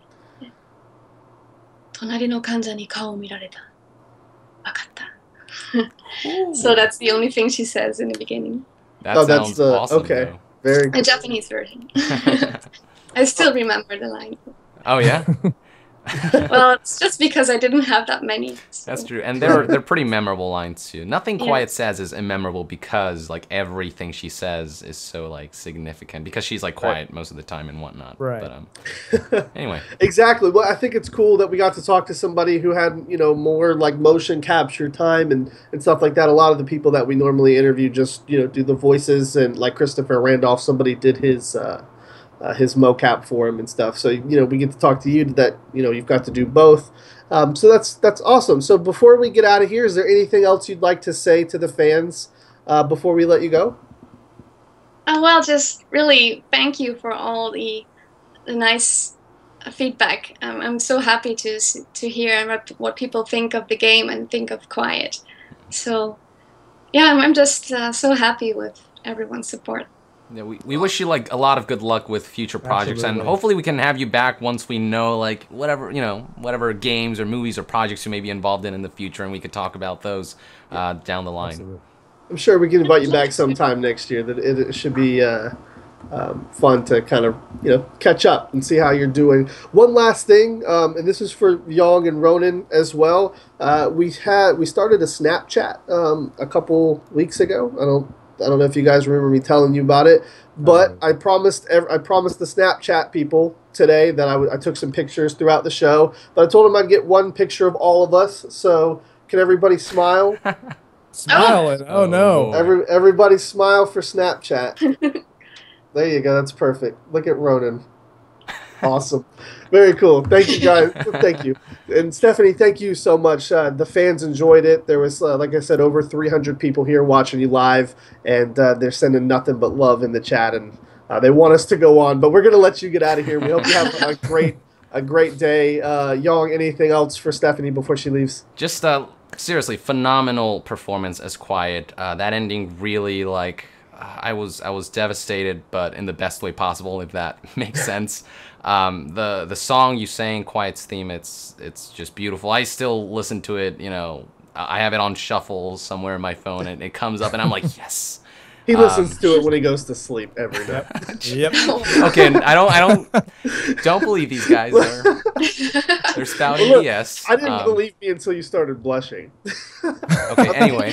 隣の患者に顔を見られた。わかった。So that's the only thing she says in the beginning. That Oh, that's sounds the- awesome. okay. though. very. The Japanese version. I still remember the line. Oh yeah. Well, it's just because I didn't have that many. So. That's true, and they're pretty memorable lines too. Nothing Quiet says is immemorable because like everything she says is so like significant because she's like quiet most of the time and whatnot. Right. But anyway. Exactly. Well, I think it's cool that we got to talk to somebody who had more like motion capture time and stuff like that. A lot of the people that we normally interview just do the voices, and like Christopher Randolph, somebody did his mocap for him and stuff. So we get to talk to you that you've got to do both. So that's awesome. So before we get out of here, is there anything else you'd like to say to the fans before we let you go? Well, just really thank you for all the nice feedback. I'm so happy to hear what people think of the game and think of Quiet. So yeah, I'm just so happy with everyone's support. Yeah, we wish you like a lot of good luck with future projects. Absolutely. And hopefully we can have you back once we know like whatever games or movies or projects you may be involved in the future, and we could talk about those down the line. Absolutely. I'm sure we can invite you back sometime next year. That it should be fun to kind of catch up and see how you're doing. One last thing, and this is for Yong and Ronan as well. We started a Snapchat a couple weeks ago. I don't know if you guys remember me telling you about it, but I promised the Snapchat people today that I took some pictures throughout the show. But I told them I'd get one picture of all of us. So can everybody smile? Smiling. Oh no. Everybody smile for Snapchat. There you go. That's perfect. Look at Ronan. Awesome. Very cool. Thank you, guys. Thank you. And Stephanie, thank you so much. The fans enjoyed it. There was, like I said, over 300 people here watching you live, and they're sending nothing but love in the chat, and they want us to go on. But we're going to let you get out of here. We hope you have a great day. Yong, anything else for Stephanie before she leaves? Just seriously, phenomenal performance as Quiet. That ending really I was devastated, but in the best way possible, if that makes sense. The song you sang, Quiet's theme, it's just beautiful. I still listen to it. I have it on shuffle somewhere in my phone, and it comes up, and I'm like, yes. He listens to it when he goes to sleep every night. Yep. Okay, I don't believe these guys. They're spouting BS. I didn't believe me until you started blushing. Okay, anyway.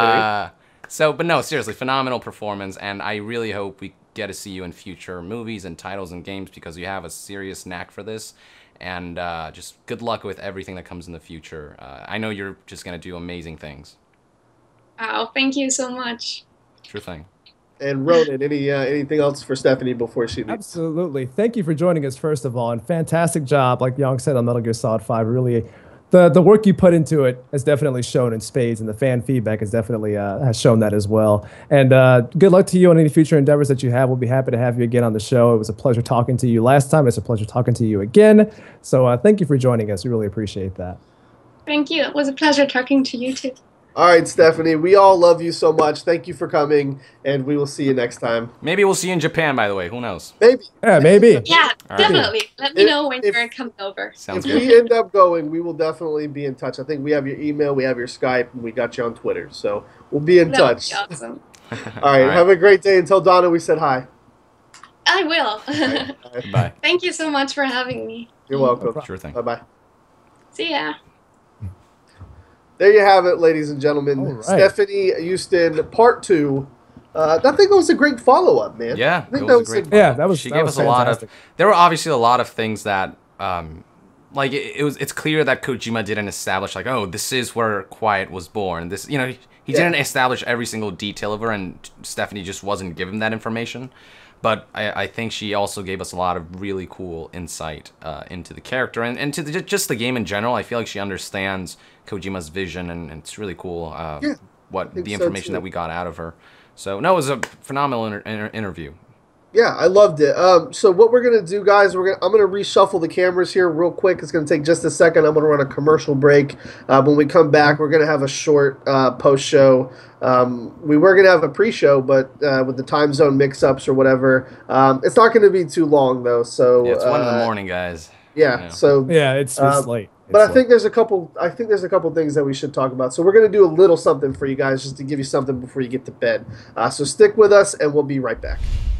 But no, seriously, phenomenal performance, and I really hope we get to see you in future movies and titles and games because you have a serious knack for this, and just good luck with everything that comes in the future. I know you're just going to do amazing things. Wow, thank you so much. Sure thing. And Ronan, anything else for Stephanie before she leaves? Absolutely. Thank you for joining us, first of all, and fantastic job, like Yong said, on Metal Gear Solid 5. Really, the work you put into it has definitely shown in spades, and the fan feedback has definitely has shown that as well. And good luck to you on any future endeavors that you have. We'll be happy to have you again on the show. It was a pleasure talking to you last time. It's a pleasure talking to you again. So thank you for joining us. We really appreciate that. Thank you. It was a pleasure talking to you too. All right, Stephanie, we all love you so much. Thank you for coming, and we will see you next time. Maybe we'll see you in Japan, by the way. Who knows? Maybe. Yeah, maybe. Yeah, definitely. Let me know when you're coming over. Sounds If good. we end up going, we will definitely be in touch. I think we have your email, we have your Skype, and we got you on Twitter. So we'll be in That would touch. be awesome. All right, have a great day. And tell Donna we said hi. I will. Bye. Thank you so much for having me. You're welcome. Sure thing. Bye-bye. See ya. There you have it, ladies and gentlemen. All right. Stephanie Houston, part 2. I think it was a great follow-up, man. Yeah, I think it was a great Yeah, that was She that gave was us a lot fantastic. of. There were obviously a lot of things that, it's clear that Kojima didn't establish like, oh, this is where Quiet was born. This, he didn't establish every single detail of her, and Stephanie just wasn't given that information. But I think she also gave us a lot of really cool insight into the character and to just the game in general. I feel like she understands Kojima's vision, and it's really cool what the information that we got out of her. So, no, it was a phenomenal interview. Yeah, I loved it. So what we're gonna do, guys, I'm gonna reshuffle the cameras here real quick. It's gonna take just a second. I'm gonna run a commercial break. When we come back, we're gonna have a short post show. We were gonna have a pre-show, but with the time zone mix-ups or whatever, it's not gonna be too long though. So Yeah, it's 1 in the morning, guys. Yeah. So Yeah, it's late. but It's I think there's a couple. I think there's a couple things that we should talk about. So we're gonna do a little something for you guys, just to give you something before you get to bed. So stick with us, and we'll be right back.